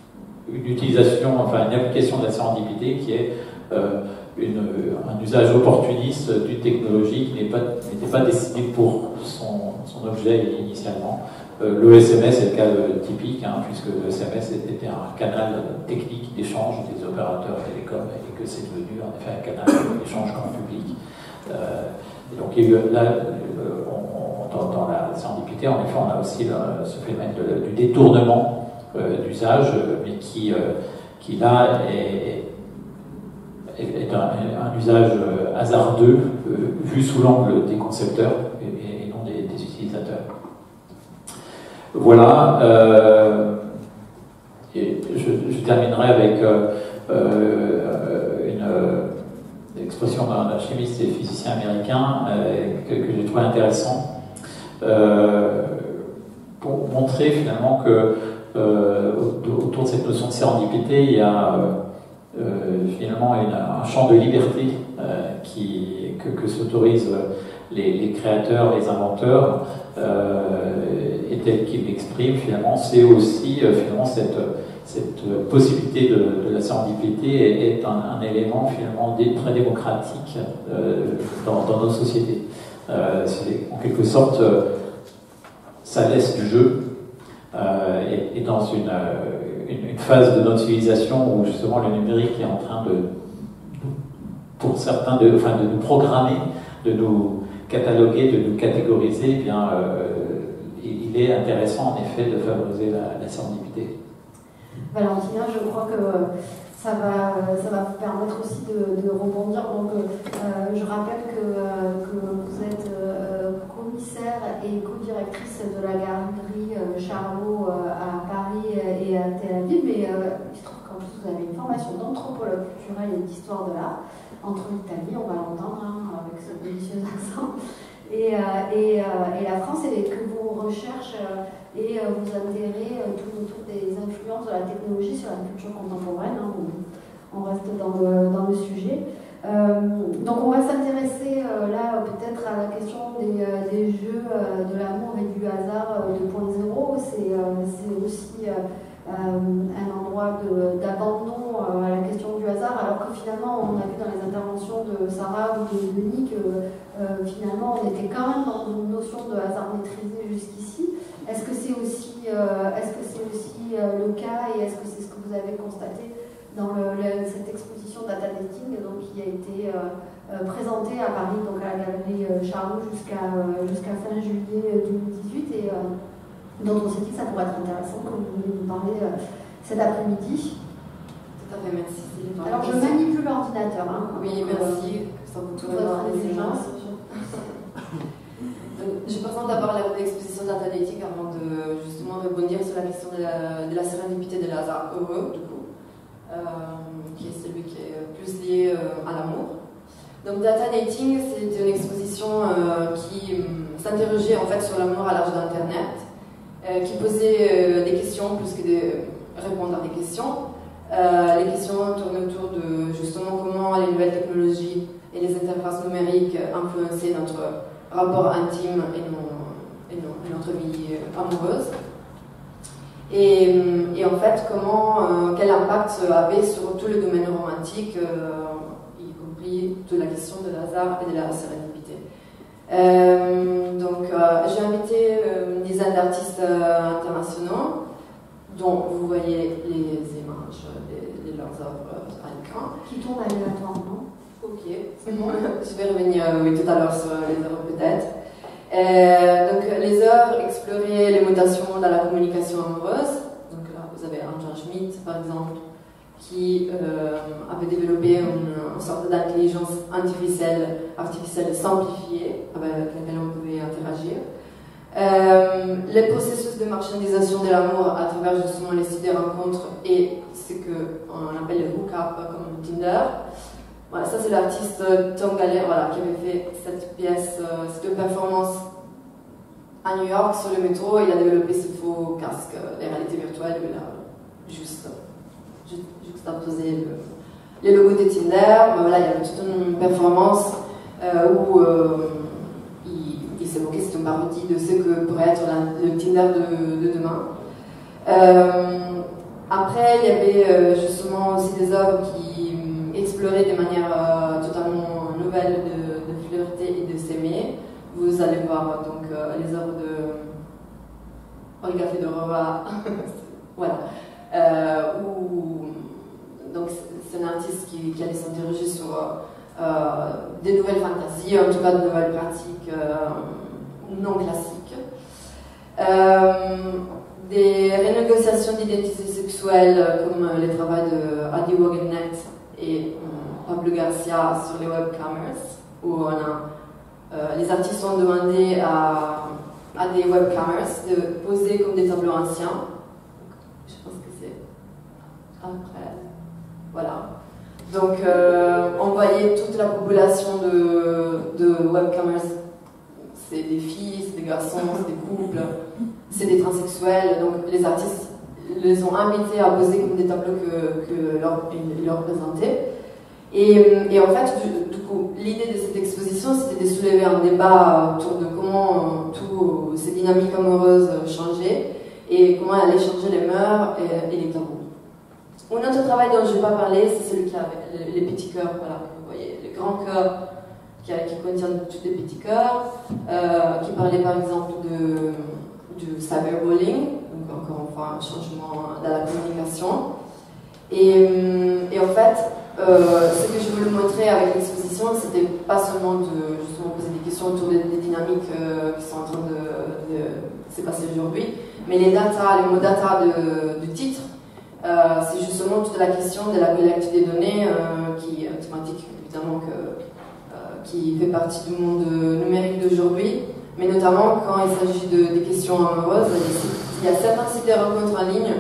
une utilisation, enfin une application de la sérendipité qui est euh, une, un usage opportuniste d'une technologie qui n'était pas, pas destiné pour son, son objet initialement. Euh, le S M S est le cas typique, hein, puisque le S M S était un canal technique d'échange des opérateurs télécoms et que c'est devenu en effet un canal d'échange grand public. Euh, et donc il y a eu, là, euh, on, on, dans, dans la sérendipité, en effet, on a aussi le, ce phénomène de, du détournement euh, d'usage, mais qui, euh, qui là est, est, est un, un usage hasardeux, euh, vu sous l'angle des concepteurs et, et non des, des utilisateurs. Voilà, euh, et je, je terminerai avec euh, euh, une, une expression d'un chimiste et physicien américain euh, que, que j'ai trouvé intéressant euh, pour montrer finalement que euh, autour de cette notion de sérendipité, il y a euh, finalement une, un champ de liberté euh, qui, que, que s'autorisent les, les créateurs, les inventeurs. Euh, et tel qu'il l'exprime, finalement, c'est aussi euh, finalement cette, cette possibilité de, de la sérendipité est, est un, un élément finalement dé, très démocratique euh, dans, dans nos sociétés. Euh, en quelque sorte, euh, ça laisse du jeu euh, et, et dans une, une, une phase de notre civilisation où justement le numérique est en train de, pour certains, de, enfin, de nous programmer, de nous cataloguer, de nous catégoriser, eh bien, euh, il est intéressant en effet de favoriser la, la sérendipité. Valentina, je crois que ça va, ça va vous permettre aussi de, de rebondir. Donc, euh, je rappelle que, euh, que vous êtes euh, commissaire et co-directrice de la galerie euh, Charlot euh, à Paris et à Tel Aviv, mais euh, il se trouve qu'en plus vous avez une formation d'anthropologue culturel et d'histoire de l'art entre l'Italie, on va l'entendre hein, avec ce délicieux accent, et, euh, et, euh, et la France, et que vos recherches euh, et euh, vous intérêt euh, tout autour des influences de la technologie sur la culture contemporaine. Hein, on, on reste dans le, dans le sujet. Euh, donc on va s'intéresser euh, là peut-être à la question des, euh, des jeux euh, de l'amour et du hasard euh, deux point zéro. C'est euh, aussi euh, euh, un endroit d'abandon euh, à la question finalement, on a vu dans les interventions de Sarah ou de, de Nick, euh, euh, finalement, on était quand même dans une notion de hasard maîtrisé jusqu'ici. Est-ce que c'est aussi, euh, est-ce que c'est aussi euh, le cas et est-ce que c'est ce que vous avez constaté dans le, le, cette exposition Data Dating donc, qui a été euh, euh, présentée à Paris, donc à la galerie euh, Charlot jusqu'à euh, jusqu'à fin juillet deux mille dix-huit et euh, donc on s'est dit que ça pourrait être intéressant que vous veniez nous parler euh, cet après-midi. Tout à fait, merci. Alors je manipule l'ordinateur. Hein, oui, merci. Ça vous tourne dans les images. Je présente d'abord l'exposition Data Dating avant de justement rebondir sur la question de la, de la sérendipité de hasard heureux, du coup, euh, qui est celui qui est plus lié euh, à l'amour. Donc Data Dating, c'est une exposition euh, qui euh, s'interrogeait en fait sur l'amour à l'âge d'Internet, euh, qui posait euh, des questions plus que de répondre à des questions. Euh, les questions tournent autour de justement comment les nouvelles technologies et les interfaces numériques influençaient notre rapport intime et, non, et, non, et notre vie amoureuse. Et, et en fait, comment, euh, quel impact avait sur tout le domaine romantique, euh, y compris toute la question de hasard et de la sérénité. Euh, donc, euh, j'ai invité euh, une dizaine d'artistes euh, internationaux, dont vous voyez les images de, de leurs œuvres à l'écran. Qui tournent aléatoirement. Ok, c'est bon. Je vais revenir euh, oui, tout à l'heure sur les œuvres peut-être. Euh, donc les œuvres exploraient les mutations dans la communication amoureuse. Donc là vous avez Anja Schmidt par exemple qui euh, avait développé une, une sorte d'intelligence artificielle, artificielle simplifiée avec laquelle on pouvait interagir. Euh, les processus de marchandisation de l'amour à travers justement les sites de rencontres et ce qu'on appelle le hook-up comme Tinder. Voilà, ça c'est l'artiste Tom Galler voilà, qui avait fait cette pièce, euh, cette performance à New York sur le métro. Il a développé ce faux casque de réalité virtuelle où il a juste, juste juxtaposé le, les logos de Tinder. Voilà, il y avait toute une performance euh, où euh, il, il s'est moqué, c'est une parodie de ce que pourrait être la, le Tinder de, de demain. Euh, après, il y avait euh, justement aussi des œuvres qui explorer de manière euh, totalement nouvelle de, de flirter et de s'aimer. Vous allez voir donc euh, les œuvres de Olga Fedorova, voilà, euh, où donc c'est un artiste qui, qui allait s'interroger sur euh, des nouvelles fantasies, en tout cas de nouvelles pratiques euh, non classiques. Euh, des renégociations d'identité sexuelle comme les travaux de Adi Wagenet et Pablo Garcia sur les webcamers, où on a, euh, les artistes ont demandé à, à des webcamers de poser comme des tableaux anciens. Je pense que c'est après. Voilà. Donc, euh, on voyait toute la population de, de webcamers. C'est des filles, c'est des garçons, c'est des couples, c'est des transsexuels. Donc, les artistes les ont invités à poser comme des tableaux que, que leur, ils leur présentaient. Et, et en fait, du, du coup, l'idée de cette exposition, c'était de soulever un débat autour de comment toutes ces dynamiques amoureuses changeaient et comment allaient changer les mœurs et, et les tabous. Un autre travail dont je ne vais pas parler, c'est celui qui a les, les petits cœurs, voilà, vous voyez, les grands cœurs qui, qui contiennent tous des petits cœurs, euh, qui parlait par exemple de, du cyberbullying, donc encore une fois un changement dans la communication. Et, et en fait, euh, ce que je voulais montrer avec l'exposition, c'était pas seulement de justement poser des questions autour des, des dynamiques euh, qui sont en train de, de se passer aujourd'hui, mais les data, les mots data de, du titre, euh, c'est justement toute la question de la collecte des données, euh, qui est une thématique évidemment que, euh, qui fait partie du monde numérique d'aujourd'hui, mais notamment quand il s'agit de, des questions amoureuses, il y a certains sites de rencontres en ligne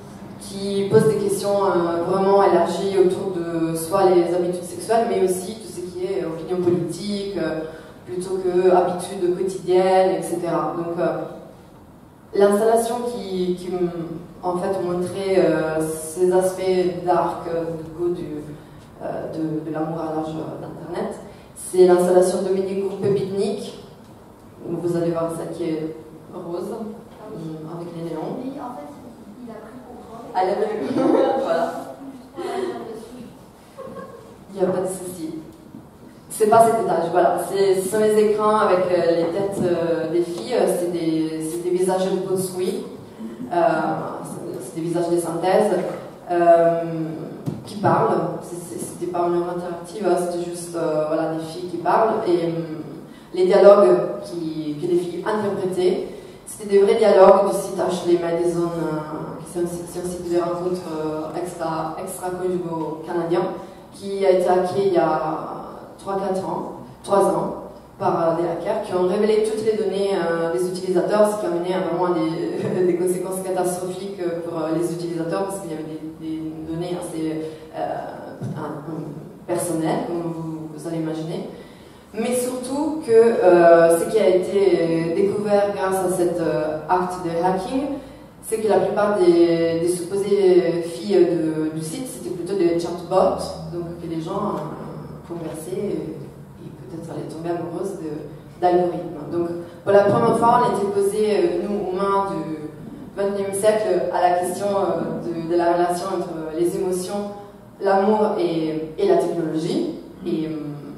qui posent des questions euh, vraiment élargies autour de soit les habitudes sexuelles, mais aussi tout ce qui est opinion politique, euh, plutôt que habitudes quotidiennes, et cetera. Donc euh, l'installation qui, qui en fait montrait euh, ces aspects dark euh, du coup, du, euh, de, de l'amour à l'âge d'Internet, c'est l'installation de mini-groupes Bitnik. Vous allez voir ça qui est rose, avec les néons. Oui, en fait, il a pris contrôle. À la rue. Voilà. il n'y a pas de souci. C'est pas cet étage, voilà. Ce sont les écrans avec euh, les têtes euh, des filles, c'est des, des visages reconstruits, euh, c'est des visages de synthèse euh, qui parlent. C'était pas une œuvre interactive, c'était juste euh, voilà, des filles qui parlent. Et euh, les dialogues qui, que les filles interprétaient, c'était des vrais dialogues du site H D Madison, euh, qui est un site, un site de rencontres euh, extra, extra-conjugaux canadien, qui a été hacké il y a trois quatre ans, trois ans, par euh, des hackers qui ont révélé toutes les données euh, des utilisateurs, ce qui a mené à vraiment des, des conséquences catastrophiques pour euh, les utilisateurs, parce qu'il y avait des, des données assez euh, personnelles, comme vous, vous allez imaginer. Mais surtout que euh, ce qui a été découvert grâce à cet euh, acte de hacking, c'est que la plupart des, des supposées filles de, du site, c'était plutôt des chatbots, donc que les gens euh, conversaient et, et peut-être allaient tomber amoureuses d'algorithmes. Donc pour la première fois, on était posé, nous, humains du vingt et unième siècle, à la question de, de la relation entre les émotions, l'amour et, et la technologie. Et,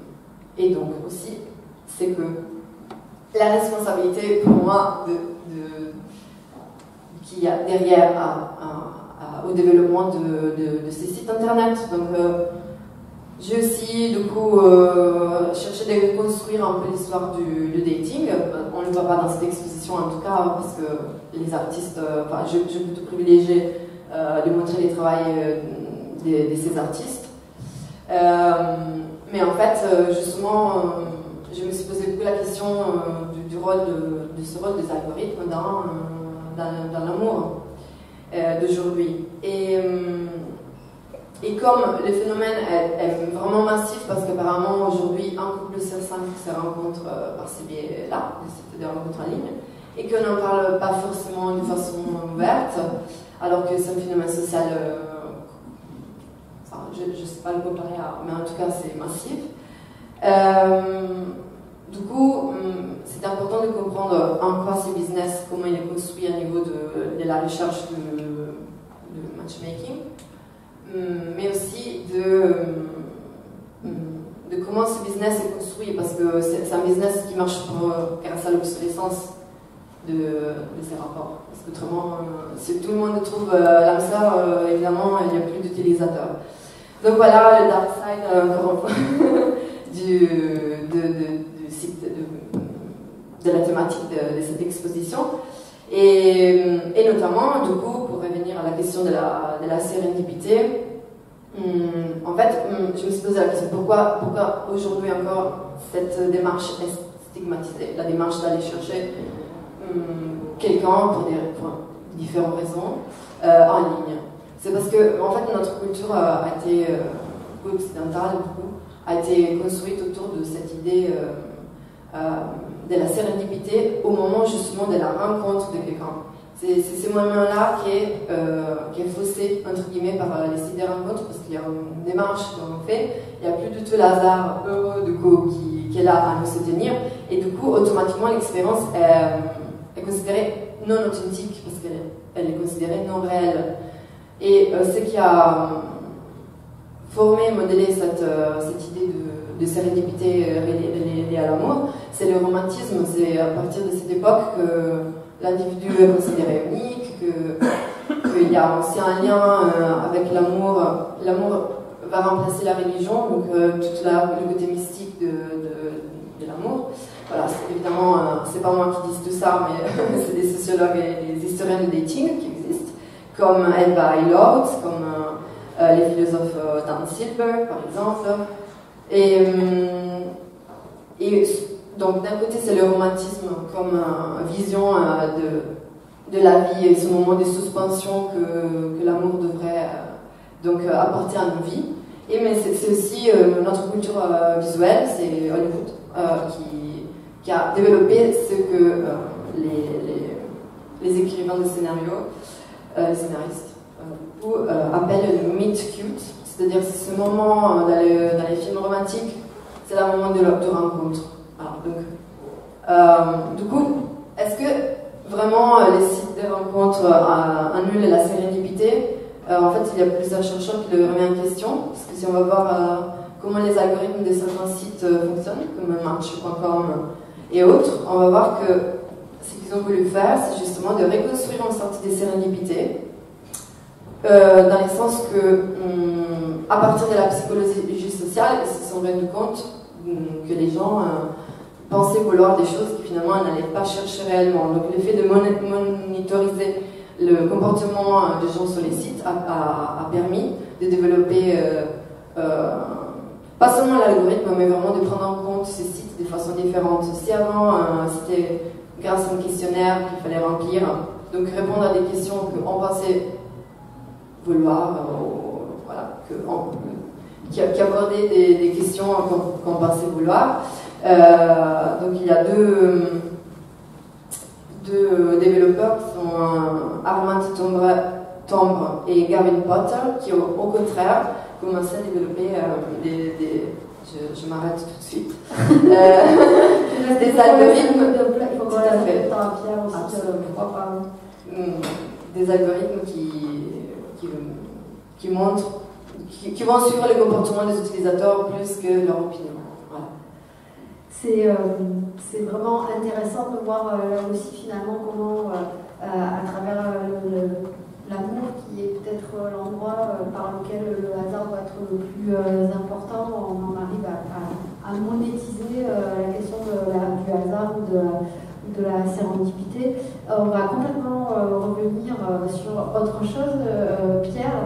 et donc aussi, c'est que la responsabilité pour moi de, de, qu'il y a derrière à, à, à, au développement de, de, de ces sites internet. Donc euh, j'ai aussi du coup euh, cherché de reconstruire un peu l'histoire du, du dating. On ne le voit pas dans cette exposition en tout cas, parce que les artistes, euh, enfin, je, je plutôt privilégié euh, de montrer les travaux euh, de, de ces artistes. Euh, mais en fait, justement, euh, je me suis posé beaucoup la question euh, du, du rôle de, de ce rôle des algorithmes dans, euh, dans, dans l'amour euh, d'aujourd'hui. Et, euh, et comme le phénomène est, est vraiment massif, parce qu'apparemment aujourd'hui un couple sur cinq se rencontre euh, par ces biais-là, c'est-à-dire rencontres en ligne, et qu'on n'en parle pas forcément de façon ouverte, alors que c'est un phénomène social. Euh, Je ne sais pas le comparer, à, mais en tout cas c'est massif. Euh, du coup, c'est important de comprendre en quoi ce business, comment il est construit au niveau de, de la recherche de, de matchmaking, mais aussi de, de comment ce business est construit, parce que c'est un business qui marche pour, grâce à l'obsolescence de, de ces rapports. Parce qu'autrement, si tout le monde trouve euh, l'âme sœur, euh, évidemment, il n'y a plus d'utilisateurs. Donc voilà le dark side, euh, encore une fois, du, de, de, du site, de, de la thématique de, de cette exposition. Et, et notamment, du coup, pour revenir à la question de la, de la sérendipité, hum, en fait, hum, je me suis posé la question, pourquoi, pourquoi aujourd'hui encore cette démarche est stigmatisée, la démarche d'aller chercher hum, quelqu'un pour, des, pour différentes raisons euh, en ligne. C'est parce que, en fait, notre culture a été, beaucoup occidentale, beaucoup, a été construite autour de cette idée euh, euh, de la sérendipité au moment justement de la rencontre de quelqu'un. C'est ce moment-là qui est, euh, qui est faussé, entre guillemets, par les sites de rencontres, parce qu'il y a une démarche qu'on fait, il n'y a plus du tout l'hasard heureux, du coup, qui, qui est là à nous soutenir, et du coup, automatiquement, l'expérience est, est considérée non authentique, parce qu'elle elle est considérée non réelle. Et euh, ce qui a formé, modélé cette, euh, cette idée de, de sérendipité liée à l'amour, c'est le romantisme. C'est à partir de cette époque que l'individu est considéré unique, qu'il y a aussi un lien euh, avec l'amour. L'amour va remplacer la religion, donc euh, tout la, le côté mystique de, de, de l'amour. Voilà, évidemment, euh, c'est pas moi qui dis tout ça, mais c'est des sociologues et des historiens de dating qui existent, comme Elba Eilert, comme euh, les philosophes euh, Dan Silber, par exemple. Et, euh, et donc, d'un côté, c'est le romantisme comme euh, vision euh, de, de la vie et ce moment de suspension que, que l'amour devrait euh, donc, euh, apporter à nos vies. Et, mais c'est aussi euh, notre culture euh, visuelle, c'est Hollywood, euh, qui, qui a développé ce que euh, les, les, les écrivains de scénarios, Euh, les scénaristes euh, ou, euh, appellent le meet cute, c'est-à-dire c'est ce moment euh, dans, le, dans les films romantiques, c'est le moment de, de rencontre. Alors, donc, euh, du coup, est-ce que vraiment euh, les sites de rencontres euh, annulent la sérendipité? euh, En fait, il y a plusieurs chercheurs qui le remettent en question, parce que si on va voir euh, comment les algorithmes de certains sites fonctionnent, comme Match point com et autres, on va voir que ce qu'ils ont voulu faire, c'est justement de reconstruire une sorte de sérendipité, euh, dans le sens que, hum, à partir de la psychologie sociale, ils se sont rendus compte hum, que les gens euh, pensaient vouloir des choses qui finalement n'allaient pas chercher réellement. Donc le fait de monitoriser le comportement des gens sur les sites a, a, a permis de développer euh, euh, pas seulement l'algorithme, mais vraiment de prendre en compte ces sites de façon différente. Si avant, euh, c'était grâce à un questionnaire qu'il fallait remplir, donc répondre à des questions qu'on pensait vouloir, euh, voilà, que, on, qui, qui abordaient des, des questions qu'on, qu'on pensait vouloir. Euh, donc il y a deux, deux développeurs qui sont euh, Armand Tombre, Tombre et Gavin Potter, qui au, au contraire commencé à développer euh, des, des je, je m'arrête tout de suite euh, des algorithmes de pla- il faut tout à fait dans la pierre aussi, absolument. je crois pas. Des algorithmes qui, qui, qui montrent qui, qui vont suivre le comportement des utilisateurs plus que leur opinion. Voilà. C'est, euh, c'est vraiment intéressant de voir euh, là aussi finalement comment euh, à travers euh, le l'amour qui est peut-être l'endroit par lequel le hasard va être le plus important, on en arrive à, à, à monétiser la question de la, du hasard ou de, de la sérendipité. On va complètement revenir sur autre chose, Pierre.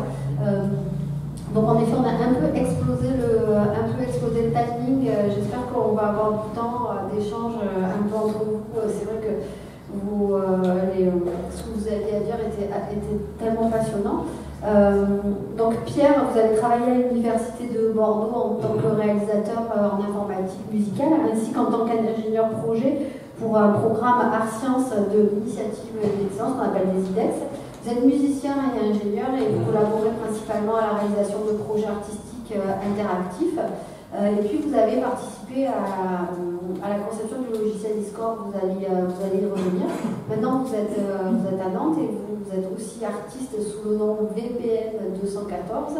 Donc en effet, on a un peu explosé le, un peu explosé le timing. J'espère qu'on va avoir du temps d'échange un peu entre vous. C'est vrai que Vous, euh, les, ce que vous aviez à dire était, était tellement passionnant. Euh, donc Pierre, vous avez travaillé à l'Université de Bordeaux en tant que réalisateur en informatique musicale, ainsi qu'en tant qu'ingénieur projet pour un programme Art Sciences de l'initiative d'excellence qu'on appelle les I D E X. Vous êtes musicien et ingénieur et vous collaborez principalement à la réalisation de projets artistiques euh, interactifs. Euh, et puis vous avez participé à, à la conception du logiciel Discord, vous allez, euh, vous allez y revenir. Maintenant vous êtes, euh, vous êtes à Nantes et vous, vous êtes aussi artiste sous le nom V P N deux cent quatorze,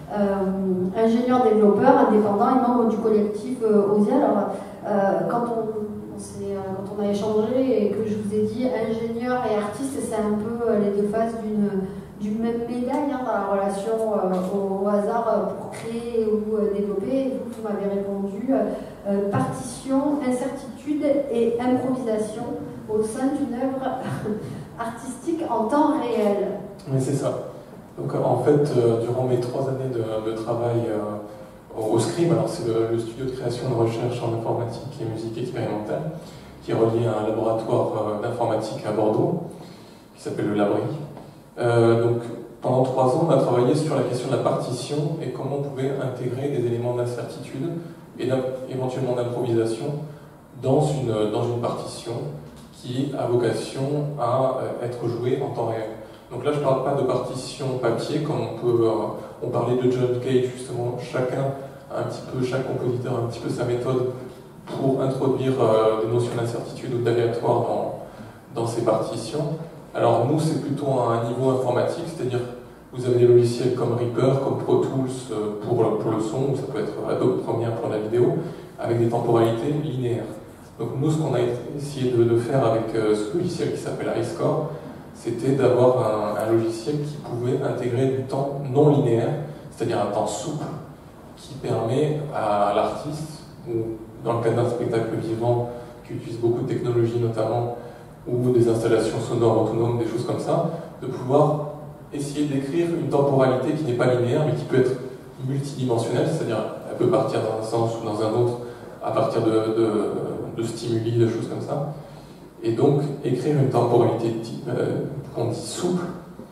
euh, ingénieur développeur indépendant et membre du collectif euh, Osia. Alors euh, quand, on, on s'est, euh, quand on a échangé et que je vous ai dit ingénieur et artiste, c'est un peu euh, les deux faces d'une d'une même médaille hein, dans la relation euh, au, au hasard euh, pour créer ou euh, développer. Vous, vous m'avez répondu euh, partition, incertitude et improvisation au sein d'une œuvre artistique en temps réel. Oui, c'est ça. Donc en fait, euh, durant mes trois années de, de travail euh, au SCRIM, alors c'est le, le studio de création de recherche en informatique et musique expérimentale, qui est relié à un laboratoire euh, d'informatique à Bordeaux, qui s'appelle le Labri. Euh, donc, pendant trois ans, on a travaillé sur la question de la partition et comment on pouvait intégrer des éléments d'incertitude et éventuellement d'improvisation dans une, dans une partition qui a vocation à être jouée en temps réel. Donc là, je ne parle pas de partition papier, comme on peut, euh, on parlait de John Cage, justement, chacun, un petit peu, chaque compositeur a un petit peu sa méthode pour introduire euh, des notions d'incertitude ou d'aléatoire dans, dans ses partitions. Alors nous, c'est plutôt à un niveau informatique, c'est-à-dire vous avez des logiciels comme Reaper, comme Pro Tools pour, pour le son, ou ça peut être Adobe Premiere pour la vidéo, avec des temporalités linéaires. Donc nous, ce qu'on a essayé de, de faire avec euh, ce logiciel qui s'appelle iScore, c'était d'avoir un, un logiciel qui pouvait intégrer du temps non linéaire, c'est-à-dire un temps souple, qui permet à l'artiste, ou dans le cadre d'un spectacle vivant qui utilise beaucoup de technologies notamment, ou des installations sonores autonomes, des choses comme ça, de pouvoir essayer d'écrire une temporalité qui n'est pas linéaire, mais qui peut être multidimensionnelle, c'est-à-dire elle peut partir dans un sens ou dans un autre à partir de, de, de stimuli, de choses comme ça. Et donc, écrire une temporalité euh, qu'on dit souple,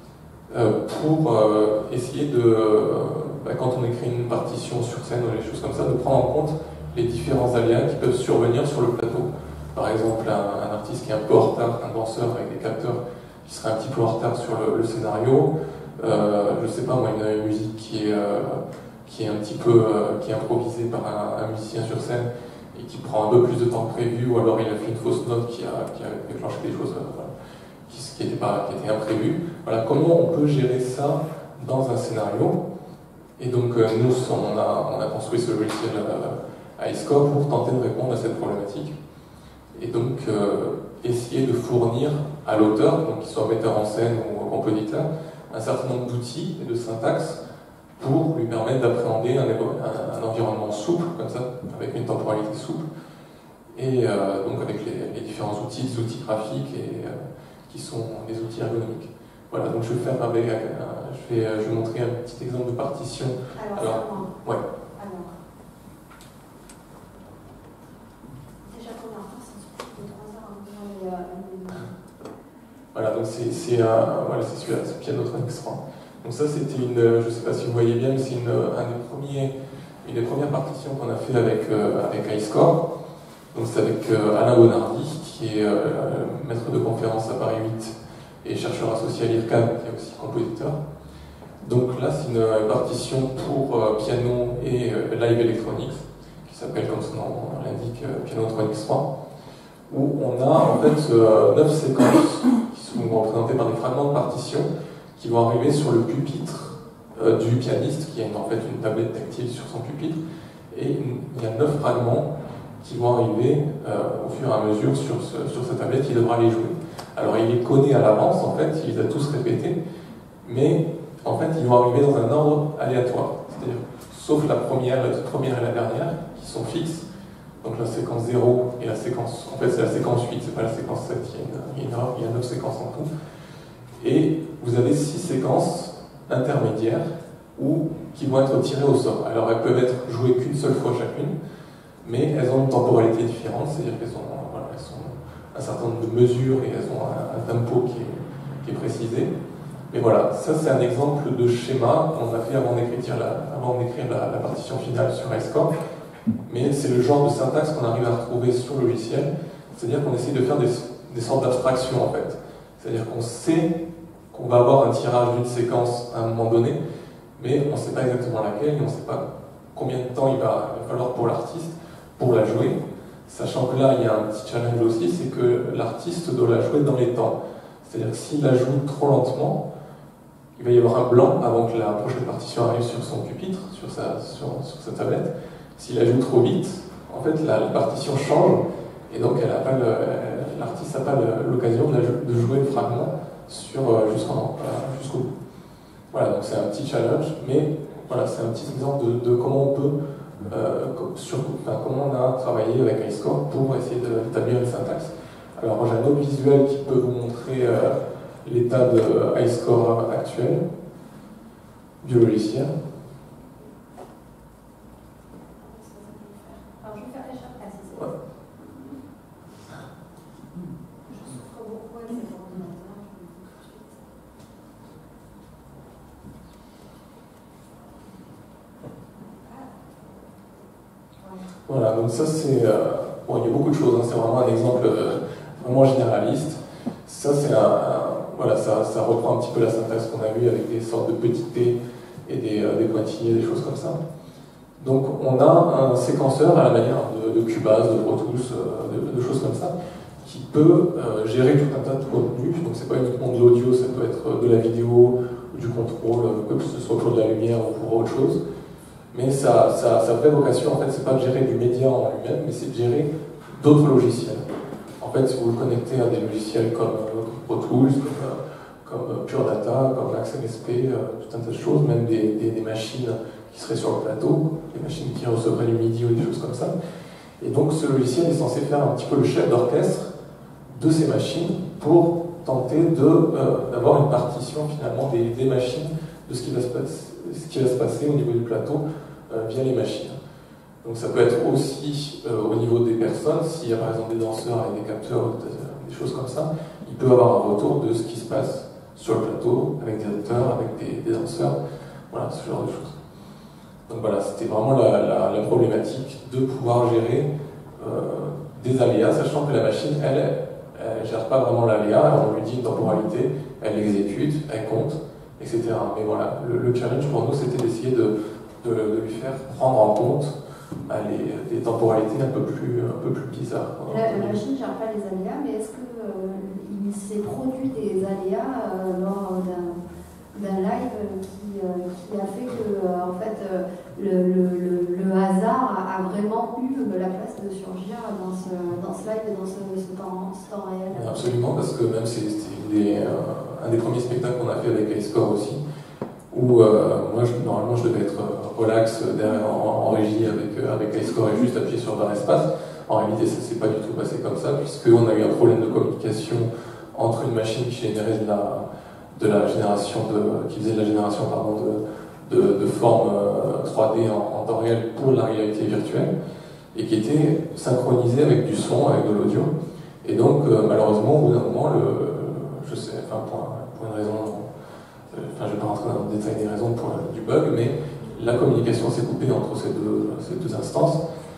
euh, pour euh, essayer de, euh, bah, quand on écrit une partition sur scène ou des choses comme ça, de prendre en compte les différents aléas qui peuvent survenir sur le plateau. Par exemple, un, un artiste qui est un peu en retard, un danseur avec des capteurs qui serait un petit peu en retard sur le, le scénario, euh, je sais pas moi, une, une musique qui est, euh, qui est un petit peu euh, qui est improvisée par un, un musicien sur scène et qui prend un peu plus de temps que prévu, ou alors il a fait une fausse note qui a, qui a déclenché des choses euh, voilà, qui, qui, étaient pas, qui étaient imprévues. Voilà, comment on peut gérer ça dans un scénario? Et donc euh, nous, on a, on a construit ce logiciel euh, iScore pour tenter de répondre à cette problématique. Et donc euh, essayer de fournir à l'auteur, donc qu'il soit metteur en scène ou compositeur, un certain nombre d'outils et de syntaxes pour lui permettre d'appréhender un, un, un environnement souple, comme ça, avec une temporalité souple, et euh, donc avec les, les différents outils, des outils graphiques et, euh, qui sont des outils ergonomiques. Voilà, donc je vais faire avec, euh, je vais, je vais montrer un petit exemple de partition. Alors, Alors ouais. Alors, déjà qu'on a un temps, c'est de trois heures avant les, euh, Voilà, donc c'est un, voilà, c'est celui-là, c'est Pianotronics trois. Donc ça, c'était une, je ne sais pas si vous voyez bien, mais c'est une, un des premiers, une des premières partitions qu'on a fait avec, euh, avec iScore. Donc c'est avec euh, Alain Bonardi, qui est euh, maître de conférence à Paris huit et chercheur associé à l'I R C A M, qui est aussi compositeur. Donc là, c'est une partition pour euh, piano et euh, live electronics, qui s'appelle, comme son nom l'indique, euh, Pianotronics trois, où on a en fait euh, neuf séquences qui sont représentées par des fragments de partition qui vont arriver sur le pupitre euh, du pianiste, qui a une, en fait une tablette tactile sur son pupitre, et une, il y a neuf fragments qui vont arriver euh, au fur et à mesure sur, ce, sur cette tablette, qui devra les jouer. Alors il les connaît à l'avance, en fait, il les a tous répétés, mais en fait ils vont arriver dans un ordre aléatoire, c'est-à-dire sauf la première, la toute première et la dernière, qui sont fixes. Donc la séquence zéro et la séquence, en fait c'est la séquence huit, c'est pas la séquence sept, il y a une, il y a une, il y a neuf séquences en tout. Et vous avez six séquences intermédiaires où, qui vont être tirées au sort. Alors elles peuvent être jouées qu'une seule fois chacune, mais elles ont une temporalité différente, c'est-à-dire qu'elles ont, voilà, elles ont un certain nombre de mesures et elles ont un, un tempo qui est, qui est précisé. Mais voilà, ça c'est un exemple de schéma qu'on a fait avant d'écrire la, avant d'écrire la, la partition finale sur iScore. Mais c'est le genre de syntaxe qu'on arrive à retrouver sur le logiciel, c'est-à-dire qu'on essaie de faire des, des sortes d'abstractions en fait. C'est-à-dire qu'on sait qu'on va avoir un tirage d'une séquence à un moment donné, mais on ne sait pas exactement laquelle, et on ne sait pas combien de temps il va, il va falloir pour l'artiste pour la jouer, sachant que là il y a un petit challenge aussi, c'est que l'artiste doit la jouer dans les temps. C'est-à-dire que s'il la joue trop lentement, il va y avoir un blanc avant que la prochaine partition arrive sur son pupitre, sur sa, sur, sur sa tablette. S'il la joue trop vite, en fait la, la partition change, et donc l'artiste n'a pas l'occasion de, de jouer le fragment jusqu'au jusqu'au bout. Voilà, donc c'est un petit challenge, mais voilà, c'est un petit exemple de, de comment on peut, euh, sur, enfin, comment on a travaillé avec iScore pour essayer d'établir une syntaxe. Alors j'ai un autre visuel qui peut vous montrer euh, l'état de iScore actuel du logiciel. Alors je vais faire l'échelle à six. Ouais. Je souffre beaucoup avec cet ordinateur. Voilà, donc ça c'est... Euh, bon, il y a beaucoup de choses, hein, c'est vraiment un exemple euh, vraiment généraliste. Ça c'est un, un... Voilà, ça, ça reprend un petit peu la syntaxe qu'on a vue avec des sortes de petits T et des, euh, des pointillés, des choses comme ça. Donc on a un séquenceur à la manière de, de Cubase, de Pro Tools, euh, de, de choses comme ça, qui peut euh, gérer tout un tas de contenus. Donc c'est pas uniquement de l'audio, ça peut être de la vidéo, ou du contrôle, euh, que ce soit pour de la lumière ou pour autre chose. Mais sa, sa, sa vraie vocation, en fait, c'est pas de gérer du média en lui-même, mais c'est de gérer d'autres logiciels. En fait, si vous le connectez à des logiciels comme euh, Pro Tools, comme, comme Pure Data, comme Max M S P, euh, tout un tas de choses, même des, des, des machines qui seraient sur le plateau, des machines qui recevraient du MIDI ou des choses comme ça. Et donc, ce logiciel est censé faire un petit peu le chef d'orchestre de ces machines pour tenter d'avoir euh, une partition finalement des, des machines de ce qui va se passer. ce qui va se passer au niveau du plateau euh, via les machines. Donc ça peut être aussi euh, au niveau des personnes, s'il y a par exemple des danseurs avec des capteurs, des, des choses comme ça, il peut avoir un retour de ce qui se passe sur le plateau, avec des acteurs, avec des, des danseurs, voilà, ce genre de choses. Donc voilà, c'était vraiment la, la, la problématique de pouvoir gérer euh, des aléas, sachant que la machine, elle, elle ne gère pas vraiment l'aléa, on lui dit une temporalité, elle l'exécute, elle compte, et cetera. Mais voilà, le, le challenge pour nous, c'était d'essayer de, de, de lui faire prendre en compte bah, les, des temporalités un peu plus, un peu plus bizarres. La, la machine ne gère pas les aléas, mais est-ce qu'il euh, s'est produit des aléas euh, lors d'un live qui, euh, qui a fait que, euh, en fait, le, le, le, le hasard a, a vraiment eu la place de surgir dans ce, dans ce live et dans ce, ce, temps, ce temps réel. Absolument, parce que même c'est euh, un des premiers spectacles qu'on a fait avec iScore aussi, où euh, moi je, normalement je devais être relax derrière en, en régie avec, avec iScore et juste appuyer sur barre espace. En réalité, ça ne s'est pas du tout passé comme ça, puisqu'on a eu un problème de communication entre une machine qui générait de la, de la génération de, qui faisait de la génération pardon, de, de, de formes euh, trois D en, en temps réel pour la réalité virtuelle, et qui était synchronisée avec du son, avec de l'audio. Et donc, euh, malheureusement, au bout d'un moment, le, je sais, enfin, pour, pour une raison, euh, enfin, je ne vais pas rentrer dans le détail des raisons pour, du bug, mais la communication s'est coupée entre ces deux, ces deux instances.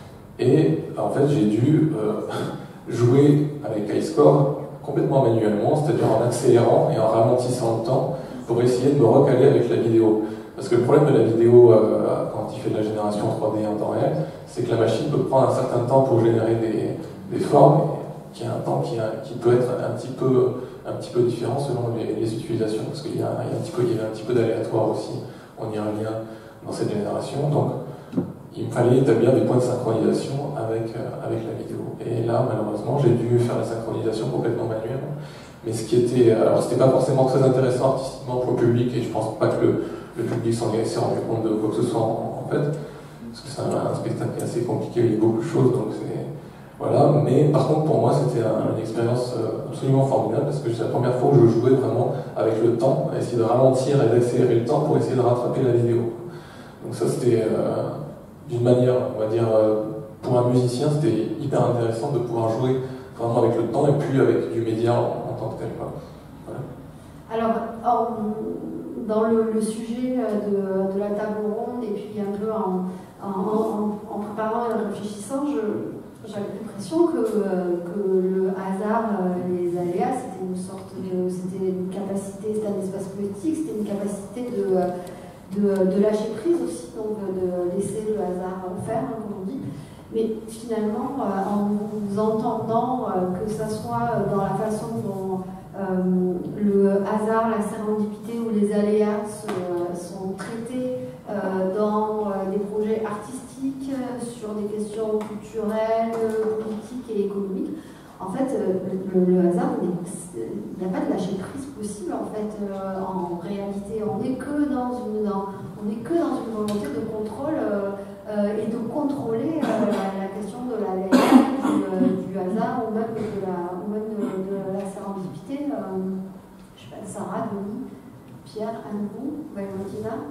Et en fait, j'ai dû euh, jouer avec iScore complètement manuellement, c'est-à-dire en accélérant et en ralentissant le temps pour essayer de me recaler avec la vidéo. Parce que le problème de la vidéo, euh, quand il fait de la génération trois D en temps réel, c'est que la machine peut prendre un certain temps pour générer des, des formes, qui a un temps qui, a, qui peut être un petit peu, un petit peu différent selon les, les utilisations, parce qu'il y a, il y a un petit peu, il y avait un petit peu d'aléatoire aussi, on y revient dans cette génération. Donc, il me fallait établir des points de synchronisation avec, euh, avec la vidéo. Et là, malheureusement, j'ai dû faire la synchronisation complètement manuelle. Mais ce qui était... Alors, c'était pas forcément très intéressant artistiquement pour le public, et je pense pas que le, le public s'en s'est rendu compte de quoi que ce soit, en, en fait. Parce que c'est un, un spectacle assez compliqué, il y a beaucoup de choses, donc c'est... Voilà. Mais par contre, pour moi, c'était un, une expérience absolument formidable, parce que c'est la première fois où je jouais vraiment avec le temps, à essayer de ralentir et d'accélérer le temps pour essayer de rattraper la vidéo. Donc ça, c'était... Euh, d'une manière, on va dire, pour un musicien, c'était hyper intéressant de pouvoir jouer vraiment avec le temps et puis avec du média en, en tant que tel. Voilà. Alors, en, dans le, le sujet de, de la table ronde et puis un peu en, en, en, en préparant et en réfléchissant, j'avais l'impression que, que le hasard, les aléas, c'était une sorte de, c'était une capacité, c'était un espace poétique, c'était une capacité de De, de lâcher prise aussi, donc de laisser le hasard faire, hein, comme on dit. Mais finalement, euh, en vous entendant, euh, que ce soit dans la façon dont euh, le hasard, la sérendipité ou les aléas se, euh, sont traités euh, dans euh, des projets artistiques, euh, sur des questions culturelles, politiques et économiques, en fait, le, le hasard, il n'y a pas de lâcher prise possible en fait. Euh, en réalité, on n'est que dans une, dans, on est que dans une volonté de contrôle euh, euh, et de contrôler euh, la, la question de la du, euh, du hasard ou même de la, ou même de, de la sérendipité. Euh, je sais pas, Sarah, Denis, Pierre, Anne-Vous, Valentina.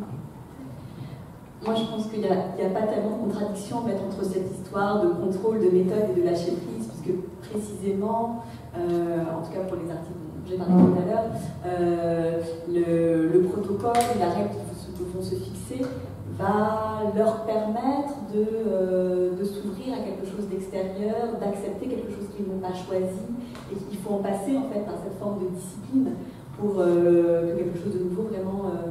Moi, je pense qu'il n'y a, a pas tellement de contradiction en fait, entre cette histoire de contrôle, de méthode et de lâcher prise, puisque précisément, euh, en tout cas pour les articles dont j'ai parlé tout à l'heure, euh, le, le protocole et la règle qui vont se fixer va leur permettre de, euh, de s'ouvrir à quelque chose d'extérieur, d'accepter quelque chose qu'ils n'ont pas choisi et qu'il faut en passer en fait par cette forme de discipline pour euh, que quelque chose de nouveau vraiment euh,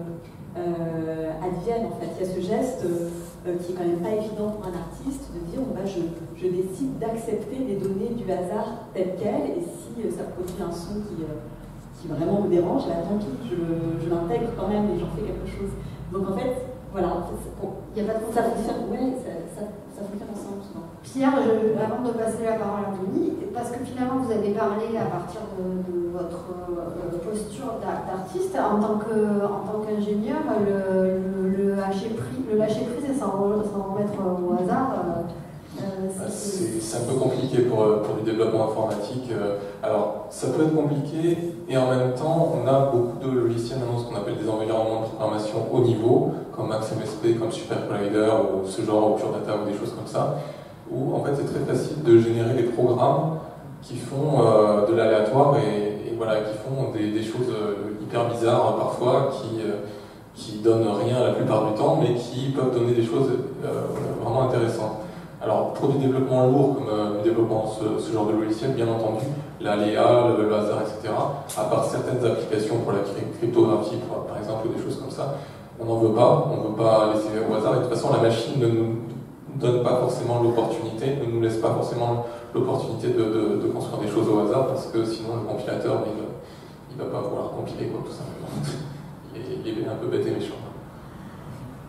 Euh, advienne en fait. Il y a ce geste euh, qui est quand même pas évident pour un artiste de dire bon, bah, je, je décide d'accepter les données du hasard telles quelles et si euh, ça produit un son qui, euh, qui vraiment me dérange, là tant pis, je, je l'intègre quand même et j'en fais quelque chose. Donc en fait, voilà, en fait, bon, il y a pas de ça fonctionne, ouais, ça, ça, ça fonctionne ensemble souvent. Pierre, je, avant de passer la parole à Denis, parce que finalement vous avez parlé à partir de, de votre euh, posture d'artiste, en tant que, en tant qu'ingénieur, le, le, le lâcher prise, le lâcher prise et s'en remettre au hasard. Euh, euh, c'est un peu compliqué pour, pour du développement informatique. Alors, ça peut être compliqué et en même temps, on a beaucoup de logiciels maintenant, ce qu'on appelle des environnements de programmation haut niveau, comme Max M S P, comme Super Collider ou ce genre, ou Pure Data ou des choses comme ça, où en fait c'est très facile de générer des programmes qui font euh, de l'aléatoire et, et voilà, qui font des, des choses euh, hyper bizarres parfois, qui, euh, qui donnent rien la plupart du temps, mais qui peuvent donner des choses euh, vraiment intéressantes. Alors pour du développement lourd, comme euh, du développement ce, ce genre de logiciel, bien entendu, l'aléa, le, le hasard, et cetera, à part certaines applications pour la cryptographie, pour, par exemple, ou des choses comme ça, on n'en veut pas, on ne veut pas laisser au hasard, et de toute façon la machine ne nous donne pas forcément l'opportunité, ne nous laisse pas forcément l'opportunité de, de, de construire des choses au hasard, parce que sinon le compilateur, il ne va pas vouloir compiler, quoi, tout simplement. Il est, il est un peu bête et méchant.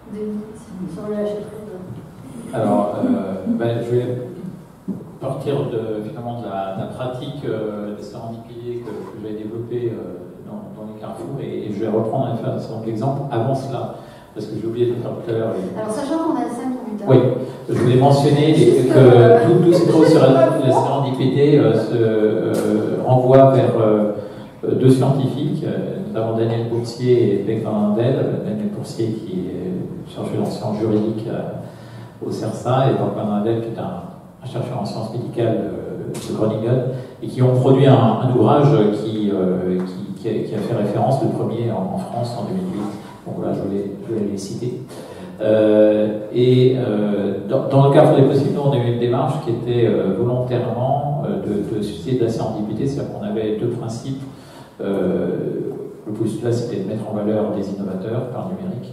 Deux minutes sur le lâcher prise. Alors, euh, ben, je vais partir de, finalement, de la, de la pratique euh, des sérendipité que, que j'avais développée euh, dans, dans les carrefours et, et je vais reprendre un certain nombre d'exemples avant cela, parce que j'ai oublié de le faire tout à l'heure. Et... Alors, sachant qu'on a cinq minutes. Hein. Oui, je voulais mentionner les, que euh, tous ces travaux sur la, la sérendipité euh, se euh, renvoient vers euh, deux scientifiques, euh, notamment Daniel Boursier et Beck Van Andel. Daniel Boursier qui est chercheur en sciences juridiques euh, au CERSA et Beck Van Andel qui est un, un chercheur en sciences médicales de, de Groningen et qui ont produit un, un ouvrage qui, euh, qui, qui, a, qui a fait référence, le premier en, en France en deux mille huit. Donc voilà, je voulais, je voulais les citer. Euh, et euh, dans, dans le cadre des possibles, nous on a eu une démarche qui était euh, volontairement euh, de, de susciter de la sérendipité, c'est-à-dire qu'on avait deux principes. Euh, le postulat c'était de mettre en valeur des innovateurs par numérique.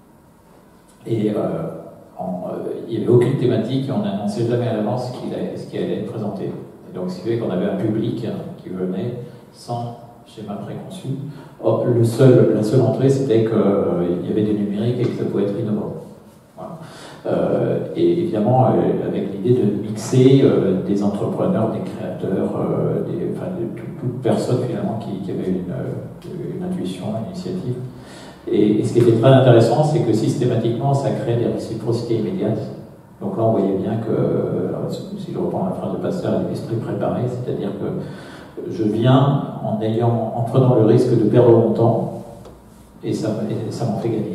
Et euh, en, euh, il n'y avait aucune thématique et on n'annonçait jamais à l'avance ce qui allait, ce qui allait être présenté. Et donc ce qui fait qu'on avait un public qui venait sans schéma préconçu. Oh, le seul, la seule entrée, c'était qu'il euh, y avait des numériques et que ça pouvait être innovant. Voilà. Euh, et évidemment, euh, avec l'idée de mixer euh, des entrepreneurs, des créateurs, euh, des, enfin, de, toute, toute personne finalement qui, qui avait une, euh, une intuition, une initiative. Et, et ce qui était très intéressant, c'est que systématiquement, ça crée des réciprocités immédiates. Donc là, on voyait bien que, alors, si je reprends la phrase de Pasteur, l'esprit préparé, c'est-à-dire que je viens en, ayant, en prenant le risque de perdre mon temps et ça, et ça m'en fait gagner.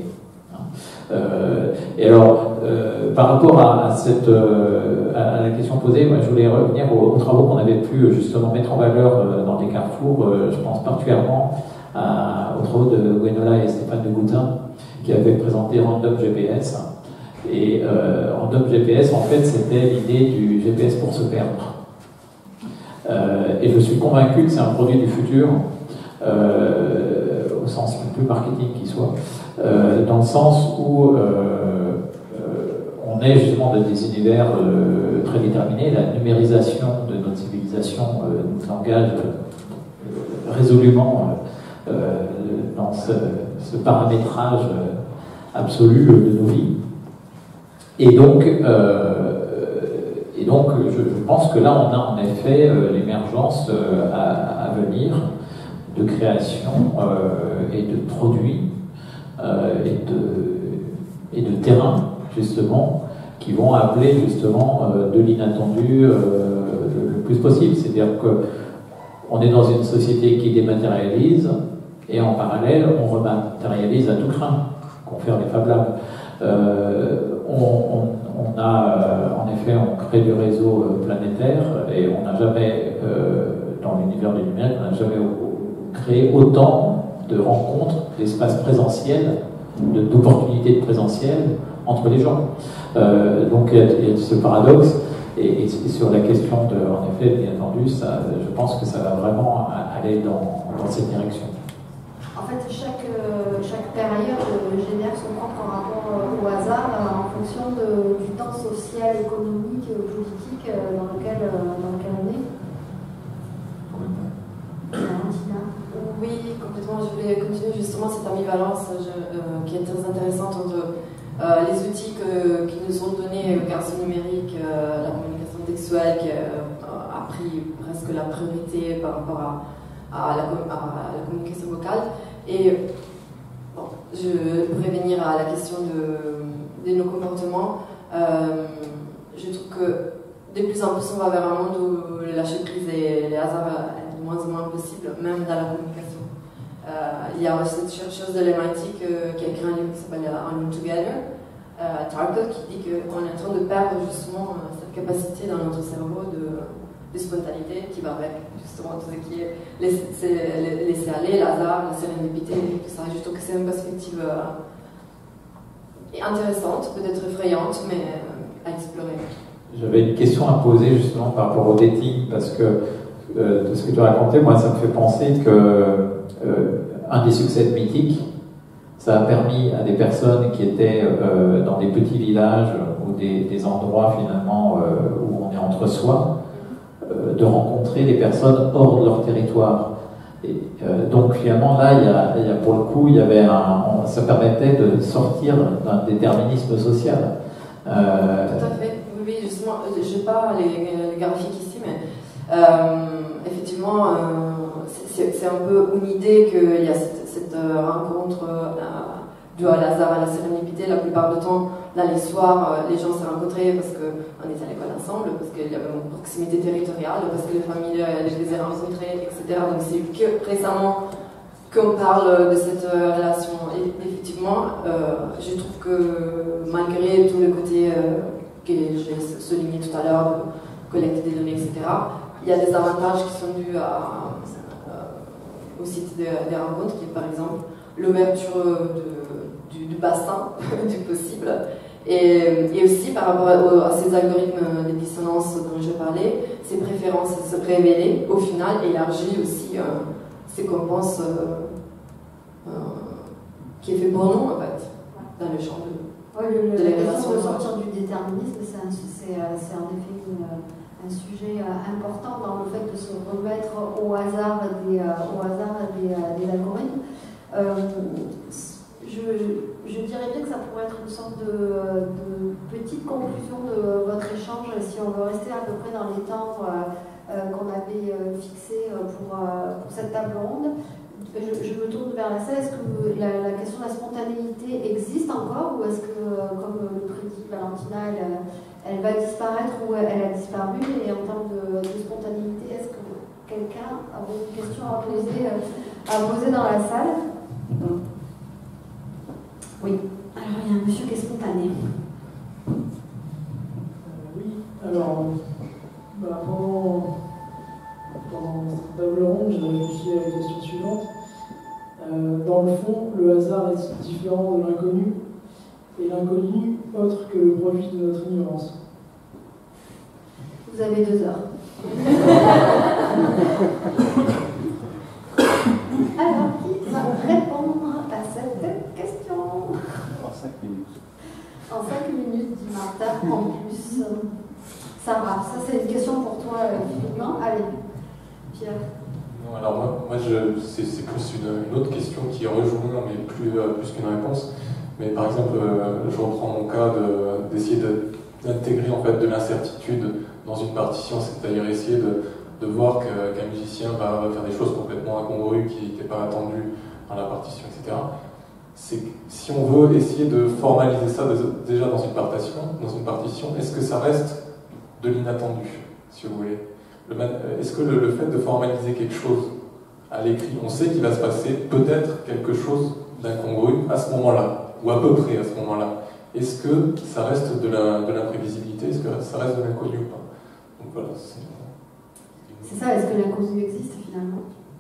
Euh, et alors, euh, par rapport à, à, cette, euh, à la question posée, moi, je voulais revenir aux, aux travaux qu'on avait pu justement mettre en valeur euh, dans des carrefours. Euh, je pense particulièrement à, aux travaux de Gwenola et Stéphane de Goutin qui avaient présenté Random G P S. Et euh, Random G P S, en fait, c'était l'idée du G P S pour se perdre. Euh, et je suis convaincu que c'est un produit du futur, euh, au sens le plus marketing qui soit, euh, dans le sens où euh, euh, on est justement dans des univers euh, très déterminés. La numérisation de notre civilisation euh, nous engage euh, résolument euh, dans ce, ce paramétrage absolu de nos vies. Et donc, euh, Et donc, je, je pense que là, on a en effet euh, l'émergence euh, à, à venir de création euh, et de produits euh, et, de, et de terrains, justement, qui vont appeler justement euh, de l'inattendu euh, le, le plus possible. C'est-à-dire qu'on est dans une société qui dématérialise et en parallèle, on rematérialise à tout craint, confère les Fab Labs. Euh, on, on, on a, euh, en effet, on crée du réseau euh, planétaire et on n'a jamais, euh, dans l'univers du numérique, on n'a jamais créé autant de rencontres, d'espaces présentiels, de, d'opportunités de présentiel entre les gens. Euh, donc il y, a, il y a ce paradoxe et, et sur la question de, en effet, bien entendu, ça, je pense que ça va vraiment aller dans, dans cette direction. En fait, chaque, euh, chaque période euh, génère son propre rapport euh, au hasard euh, en fonction de, du temps social, économique, euh, politique euh, dans, lequel, euh, dans lequel on est. Valentina. Oui, complètement. Je voulais continuer justement cette ambivalence je, euh, qui est très intéressante entre euh, les outils que, qui nous sont donnés grâce au numérique, euh, la communication textuelle qui euh, a pris presque la priorité par rapport à, à, la, à la communication vocale. Et bon, je pourrais venir à la question de, de nos comportements. Euh, je trouve que de plus en plus on va vers un monde où le lâcher prise et les hasards est de moins en moins possible, même dans la communication. Euh, il y a cette chercheuse de l'M I T que, qui a écrit un livre qui s'appelle Unknown Together, euh, Tarkle, qui dit qu'on est en train de perdre justement cette capacité dans notre cerveau de, de spontanéité qui va avec justement tout ce qui est laisser aller, l'hasard, la sérendipité, tout ça. Je trouve que c'est une perspective euh, intéressante, peut-être effrayante, mais euh, à explorer. J'avais une question à poser justement par rapport au dating, parce que euh, de ce que tu as raconté, moi ça me fait penser que euh, un des succès de Mythique, ça a permis à des personnes qui étaient euh, dans des petits villages ou des, des endroits finalement euh, où on est entre soi, euh, de rencontrer des personnes hors de leur territoire. Et, euh, donc finalement là, il y, a, il y a pour le coup, il y avait un, on, ça permettait de sortir d'un déterminisme social. Euh, Tout à fait. Oui, oui justement, je n'ai pas les, les graphiques ici, mais euh, effectivement, euh, c'est un peu une idée qu'il y a cette, cette euh, rencontre euh, due à hasard, à la sérendipité. La plupart du temps, là, les soirs, les gens se rencontraient parce qu'on était à l'école ensemble, parce qu'il y avait une proximité territoriale, parce que les familles les faisaient rencontrer, et cetera. Donc c'est que récemment qu'on parle de cette relation. Et effectivement, euh, je trouve que malgré tout le côté euh, que j'ai souligné tout à l'heure, de collecte des données, et cetera, il y a des avantages qui sont dus à, euh, au site des, des rencontres, qui est par exemple l'ouverture du, du bassin du possible. Et, et aussi, par rapport à, à ces algorithmes de dissonance dont je parlais, ces préférences se révéler, au final, élargit aussi euh, ce qu'on pense euh, euh, qui est fait pour nous, en fait, dans le champ de, ouais, le, de la la question relation. de sortir du déterminisme, c'est en effet une, un sujet important dans le fait de se remettre au hasard des, au hasard des, des algorithmes. Euh, je, je dirais bien que ça pourrait être une sorte de, de petite conclusion de votre échange, si on veut rester à peu près dans les temps euh, euh, qu'on avait euh, fixés pour, euh, pour cette table ronde. Je, je me tourne vers la salle. Est-ce que la, la question de la spontanéité existe encore, ou est-ce que, comme le prédit Valentina, elle, elle va disparaître ou elle a disparu? Et en termes de, de spontanéité, est-ce que quelqu'un a une question à poser, à poser dans la salle? Oui. Alors, il y a un monsieur qui est spontané. Euh, oui, alors, bah, pendant, pendant cette table ronde, j'ai réfléchi à la question suivante. Euh, dans le fond, le hasard est différent de l'inconnu, et l'inconnu autre que le produit de notre ignorance. Vous avez deux heures. Alors, qui va répondre à cette question? En cinq minutes. En cinq minutes, dit Martha, en plus. Sarah, ça c'est une question pour toi, Philippe. Non? Allez, Pierre. Non, alors moi, moi c'est plus une, une autre question qui rejoint, mais plus, euh, plus qu'une réponse. Mais par exemple, euh, je reprends mon cas d'essayer de, d'intégrer en fait de l'incertitude dans une partition, c'est-à-dire essayer de, de voir qu'un qu musicien va, va faire des choses complètement incongrues qui n'étaient pas attendues dans la partition, et cetera. C'est si on veut essayer de formaliser ça de, déjà dans une partition, dans une partition, est-ce que ça reste de l'inattendu, si vous voulez? Est-ce que le, le fait de formaliser quelque chose à l'écrit, on sait qu'il va se passer peut-être quelque chose d'incongru à ce moment-là, ou à peu près à ce moment-là? Est-ce que ça reste de l'imprévisibilité? Est-ce que ça reste de l'inconnu ou pas? Donc voilà, c'est ça, est-ce que l'inconnu existe finalement?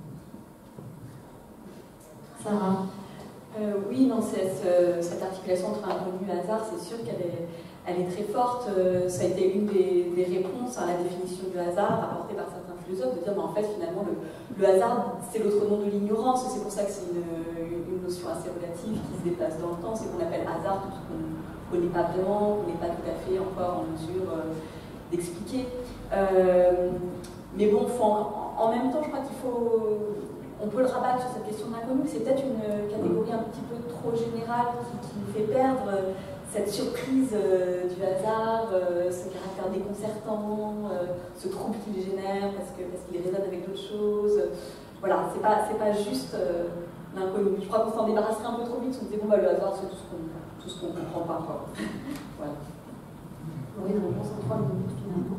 Sarah? Euh, oui, non, cette, cette articulation entre inconnu et hasard, c'est sûr qu'elle est, elle est très forte. Ça a été une des, des réponses à la définition du hasard apportée par certains philosophes, de dire, mais en fait, finalement, le, le hasard, c'est l'autre nom de l'ignorance. C'est pour ça que c'est une, une notion assez relative qui se déplace dans le temps. C'est qu'on appelle hasard tout ce qu'on ne connaît pas vraiment, qu'on n'est pas tout à fait encore en mesure euh, d'expliquer. Euh, mais bon, faut en, en même temps, je crois qu'il faut... On peut le rabattre sur cette question de l'inconnu, c'est peut-être une catégorie un petit peu trop générale qui, qui nous fait perdre cette surprise euh, du hasard, euh, ce caractère déconcertant, euh, ce trouble qu'il génère parce qu'il parce qu'il résonne avec d'autres choses. Voilà, c'est pas, c'est pas juste euh, l'inconnu. Je crois qu'on s'en débarrasserait un peu trop vite si on disait bon bah le hasard c'est tout ce qu'on tout ce qu'on comprend pas. Quoi. Voilà. Oui, une réponse en trois minutes finalement.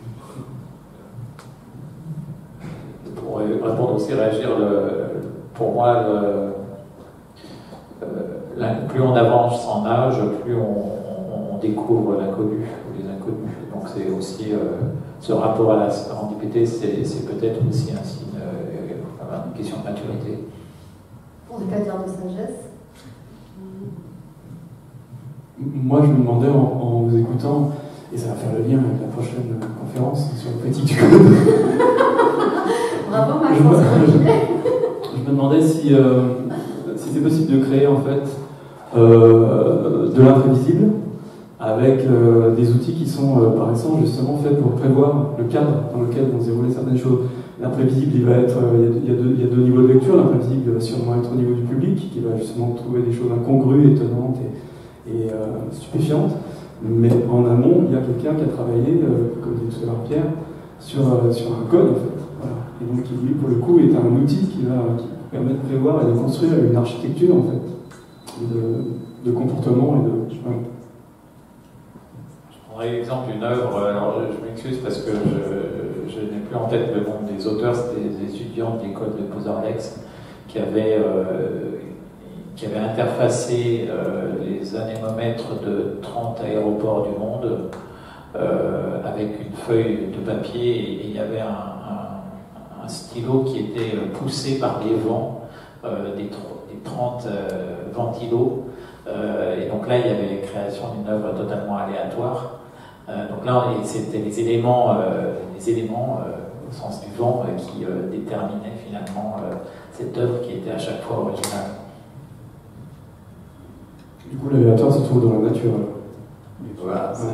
Pour répondre aussi, réagir, le, pour moi, le, euh, plus on avance en âge, plus on, on, on découvre l'inconnu ou les inconnus. Donc c'est aussi euh, ce rapport à la sérendipité, c'est peut-être aussi un signe, euh, une question de maturité. Pour ne pas dire de sagesse. Moi, je me demandais en, en vous écoutant, et ça va faire le lien avec la prochaine conférence sur le critique du code. Bravo, je, me, je, je me demandais si, euh, si c'est possible de créer en fait euh, de l'imprévisible avec euh, des outils qui sont euh, par exemple justement faits pour prévoir le cadre dans lequel vont se dérouler certaines choses. l'imprévisible, il va être, il y a, deux, il y a deux niveaux de lecture. L'imprévisible va sûrement être au niveau du public, qui va justement trouver des choses incongrues, étonnantes et, et euh, stupéfiantes. Mais en amont, il y a quelqu'un qui a travaillé, euh, comme dit tout à l'heure Pierre, sur, euh, sur un code en fait. Voilà. Et donc qui lui, pour le coup, est un outil qui va qui permet de prévoir et de construire une architecture en fait, de, de comportement et de. Voilà. Je prendrai l'exemple d'une œuvre, alors je, je m'excuse parce que je, je n'ai plus en tête le nom des auteurs, c'était des étudiants de l'école de Beaux-Arts d'Aix qui avaient, euh, qui avaient interfacé euh, les anémomètres de trente aéroports du monde euh, avec une feuille de papier et il y avait un, un, un stylo qui était poussé par les vents euh, des, des trente euh, ventilos. Euh, et donc là, il y avait la création d'une œuvre totalement aléatoire. Euh, donc là, c'était les éléments, euh, les éléments euh, au sens du vent, euh, qui euh, déterminaient finalement euh, cette œuvre qui était à chaque fois originale. Du coup, l'aléatoire se trouve dans la nature. Voilà, c'est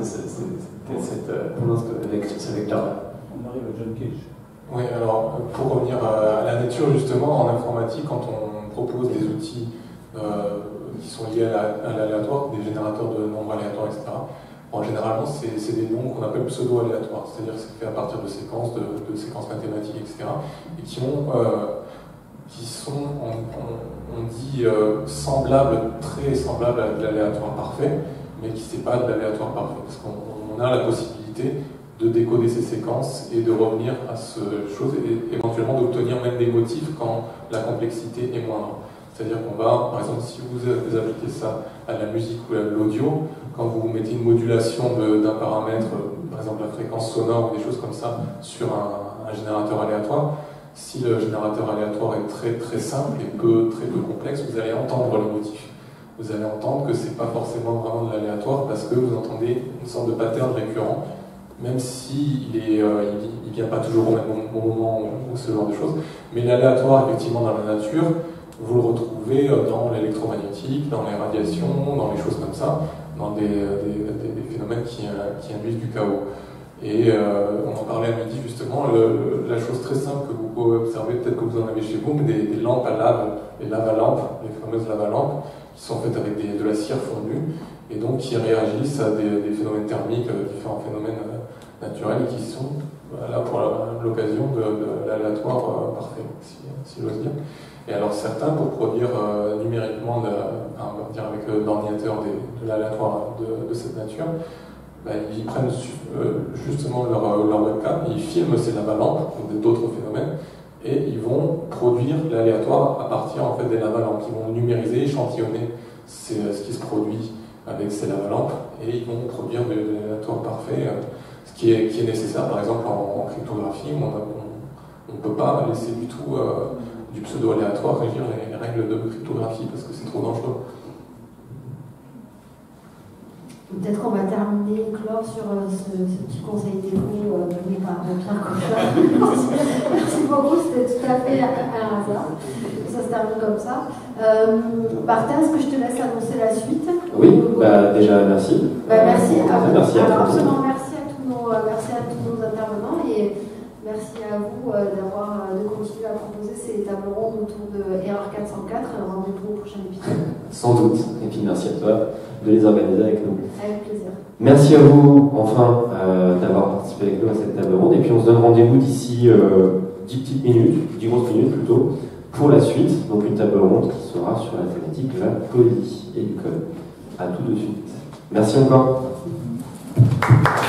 cette avec ce vecteur-là. On arrive à John Cage. Oui, alors pour revenir à la nature, justement, en informatique, quand on propose des outils euh, qui sont liés à l'aléatoire, des générateurs de nombres aléatoires, et cetera, bon, généralement, c'est des noms qu'on appelle pseudo-aléatoires, c'est-à-dire que c'est fait à partir de séquences, de, de séquences mathématiques, et cetera, et qui, ont, euh, qui sont, on, on, on dit, euh, semblables, très semblables à de l'aléatoire parfait, mais qui n'est pas de l'aléatoire parfait, parce qu'on a la possibilité de décoder ces séquences et de revenir à ce chose, et éventuellement d'obtenir même des motifs quand la complexité est moindre. C'est-à-dire qu'on va, par exemple, si vous appliquez ça à la musique ou à l'audio, quand vous mettez une modulation d'un paramètre, par exemple la fréquence sonore ou des choses comme ça, sur un, un générateur aléatoire, si le générateur aléatoire est très très simple et peu, très peu complexe, vous allez entendre les motifs. Vous allez entendre que c'est pas forcément vraiment de l'aléatoire parce que vous entendez une sorte de pattern récurrent, même s'il si euh, il, il vient pas toujours au même moment ou ce genre de choses. Mais l'aléatoire, effectivement, dans la nature, vous le retrouvez dans l'électromagnétique, dans les radiations, dans les choses comme ça, dans des, des, des, des phénomènes qui, qui induisent du chaos. Et euh, on en parlait à midi justement, le, la chose très simple que vous pouvez observer, peut-être que vous en avez chez vous, mais des, des lampes à lave, les lavalampes, les fameuses lavalampes, qui sont faites avec des, de la cire fondue, et donc qui réagissent à des, des phénomènes thermiques, différents phénomènes naturels, et qui sont là pour l'occasion de, de l'aléatoire parfait, si, si j'ose dire. Et alors certains, pour produire euh, numériquement, de, enfin, on va dire avec l'ordinateur de l'aléatoire de, de cette nature, bah, ils prennent euh, justement leur, leur webcam, ils filment ces lavalampes, ou d'autres phénomènes, et ils vont produire l'aléatoire à partir en fait, des lavalampes. Ils vont numériser, échantillonner ce qui se produit avec ces lavalampes, et ils vont produire de, de l'aléatoire parfait, euh, ce qui est, qui est nécessaire par exemple en, en cryptographie, où on ne peut pas laisser du tout euh, du pseudo-aléatoire régir les, les règles de cryptographie parce que c'est trop dangereux. Peut-être qu'on va terminer, clore sur euh, ce, ce petit conseil d'écho euh, donné par Pierre Cochard. Merci beaucoup, c'était tout à fait un, un hasard. Ça se termine comme ça. Euh, Martin, est-ce que je te laisse annoncer la suite? Oui, bah, déjà merci. Bah, merci à vous. Merci à Alors, tous. absolument merci à tous nos, merci à tous nos intervenants et merci à vous euh, d'avoir euh, de continuer à proposer ces tables rondes autour de Erreur quatre cent quatre. Rendez-vous au prochain épisode. Sans doute. Et puis merci à toi de les organiser avec nous. Avec plaisir. Merci à vous, enfin, euh, d'avoir participé avec nous à cette table ronde. Et puis on se donne rendez-vous d'ici euh, dix petites minutes, dix grosses minutes plutôt, pour la suite. Donc une table ronde qui sera sur la thématique de la poly et du code. À tout de suite. Merci encore.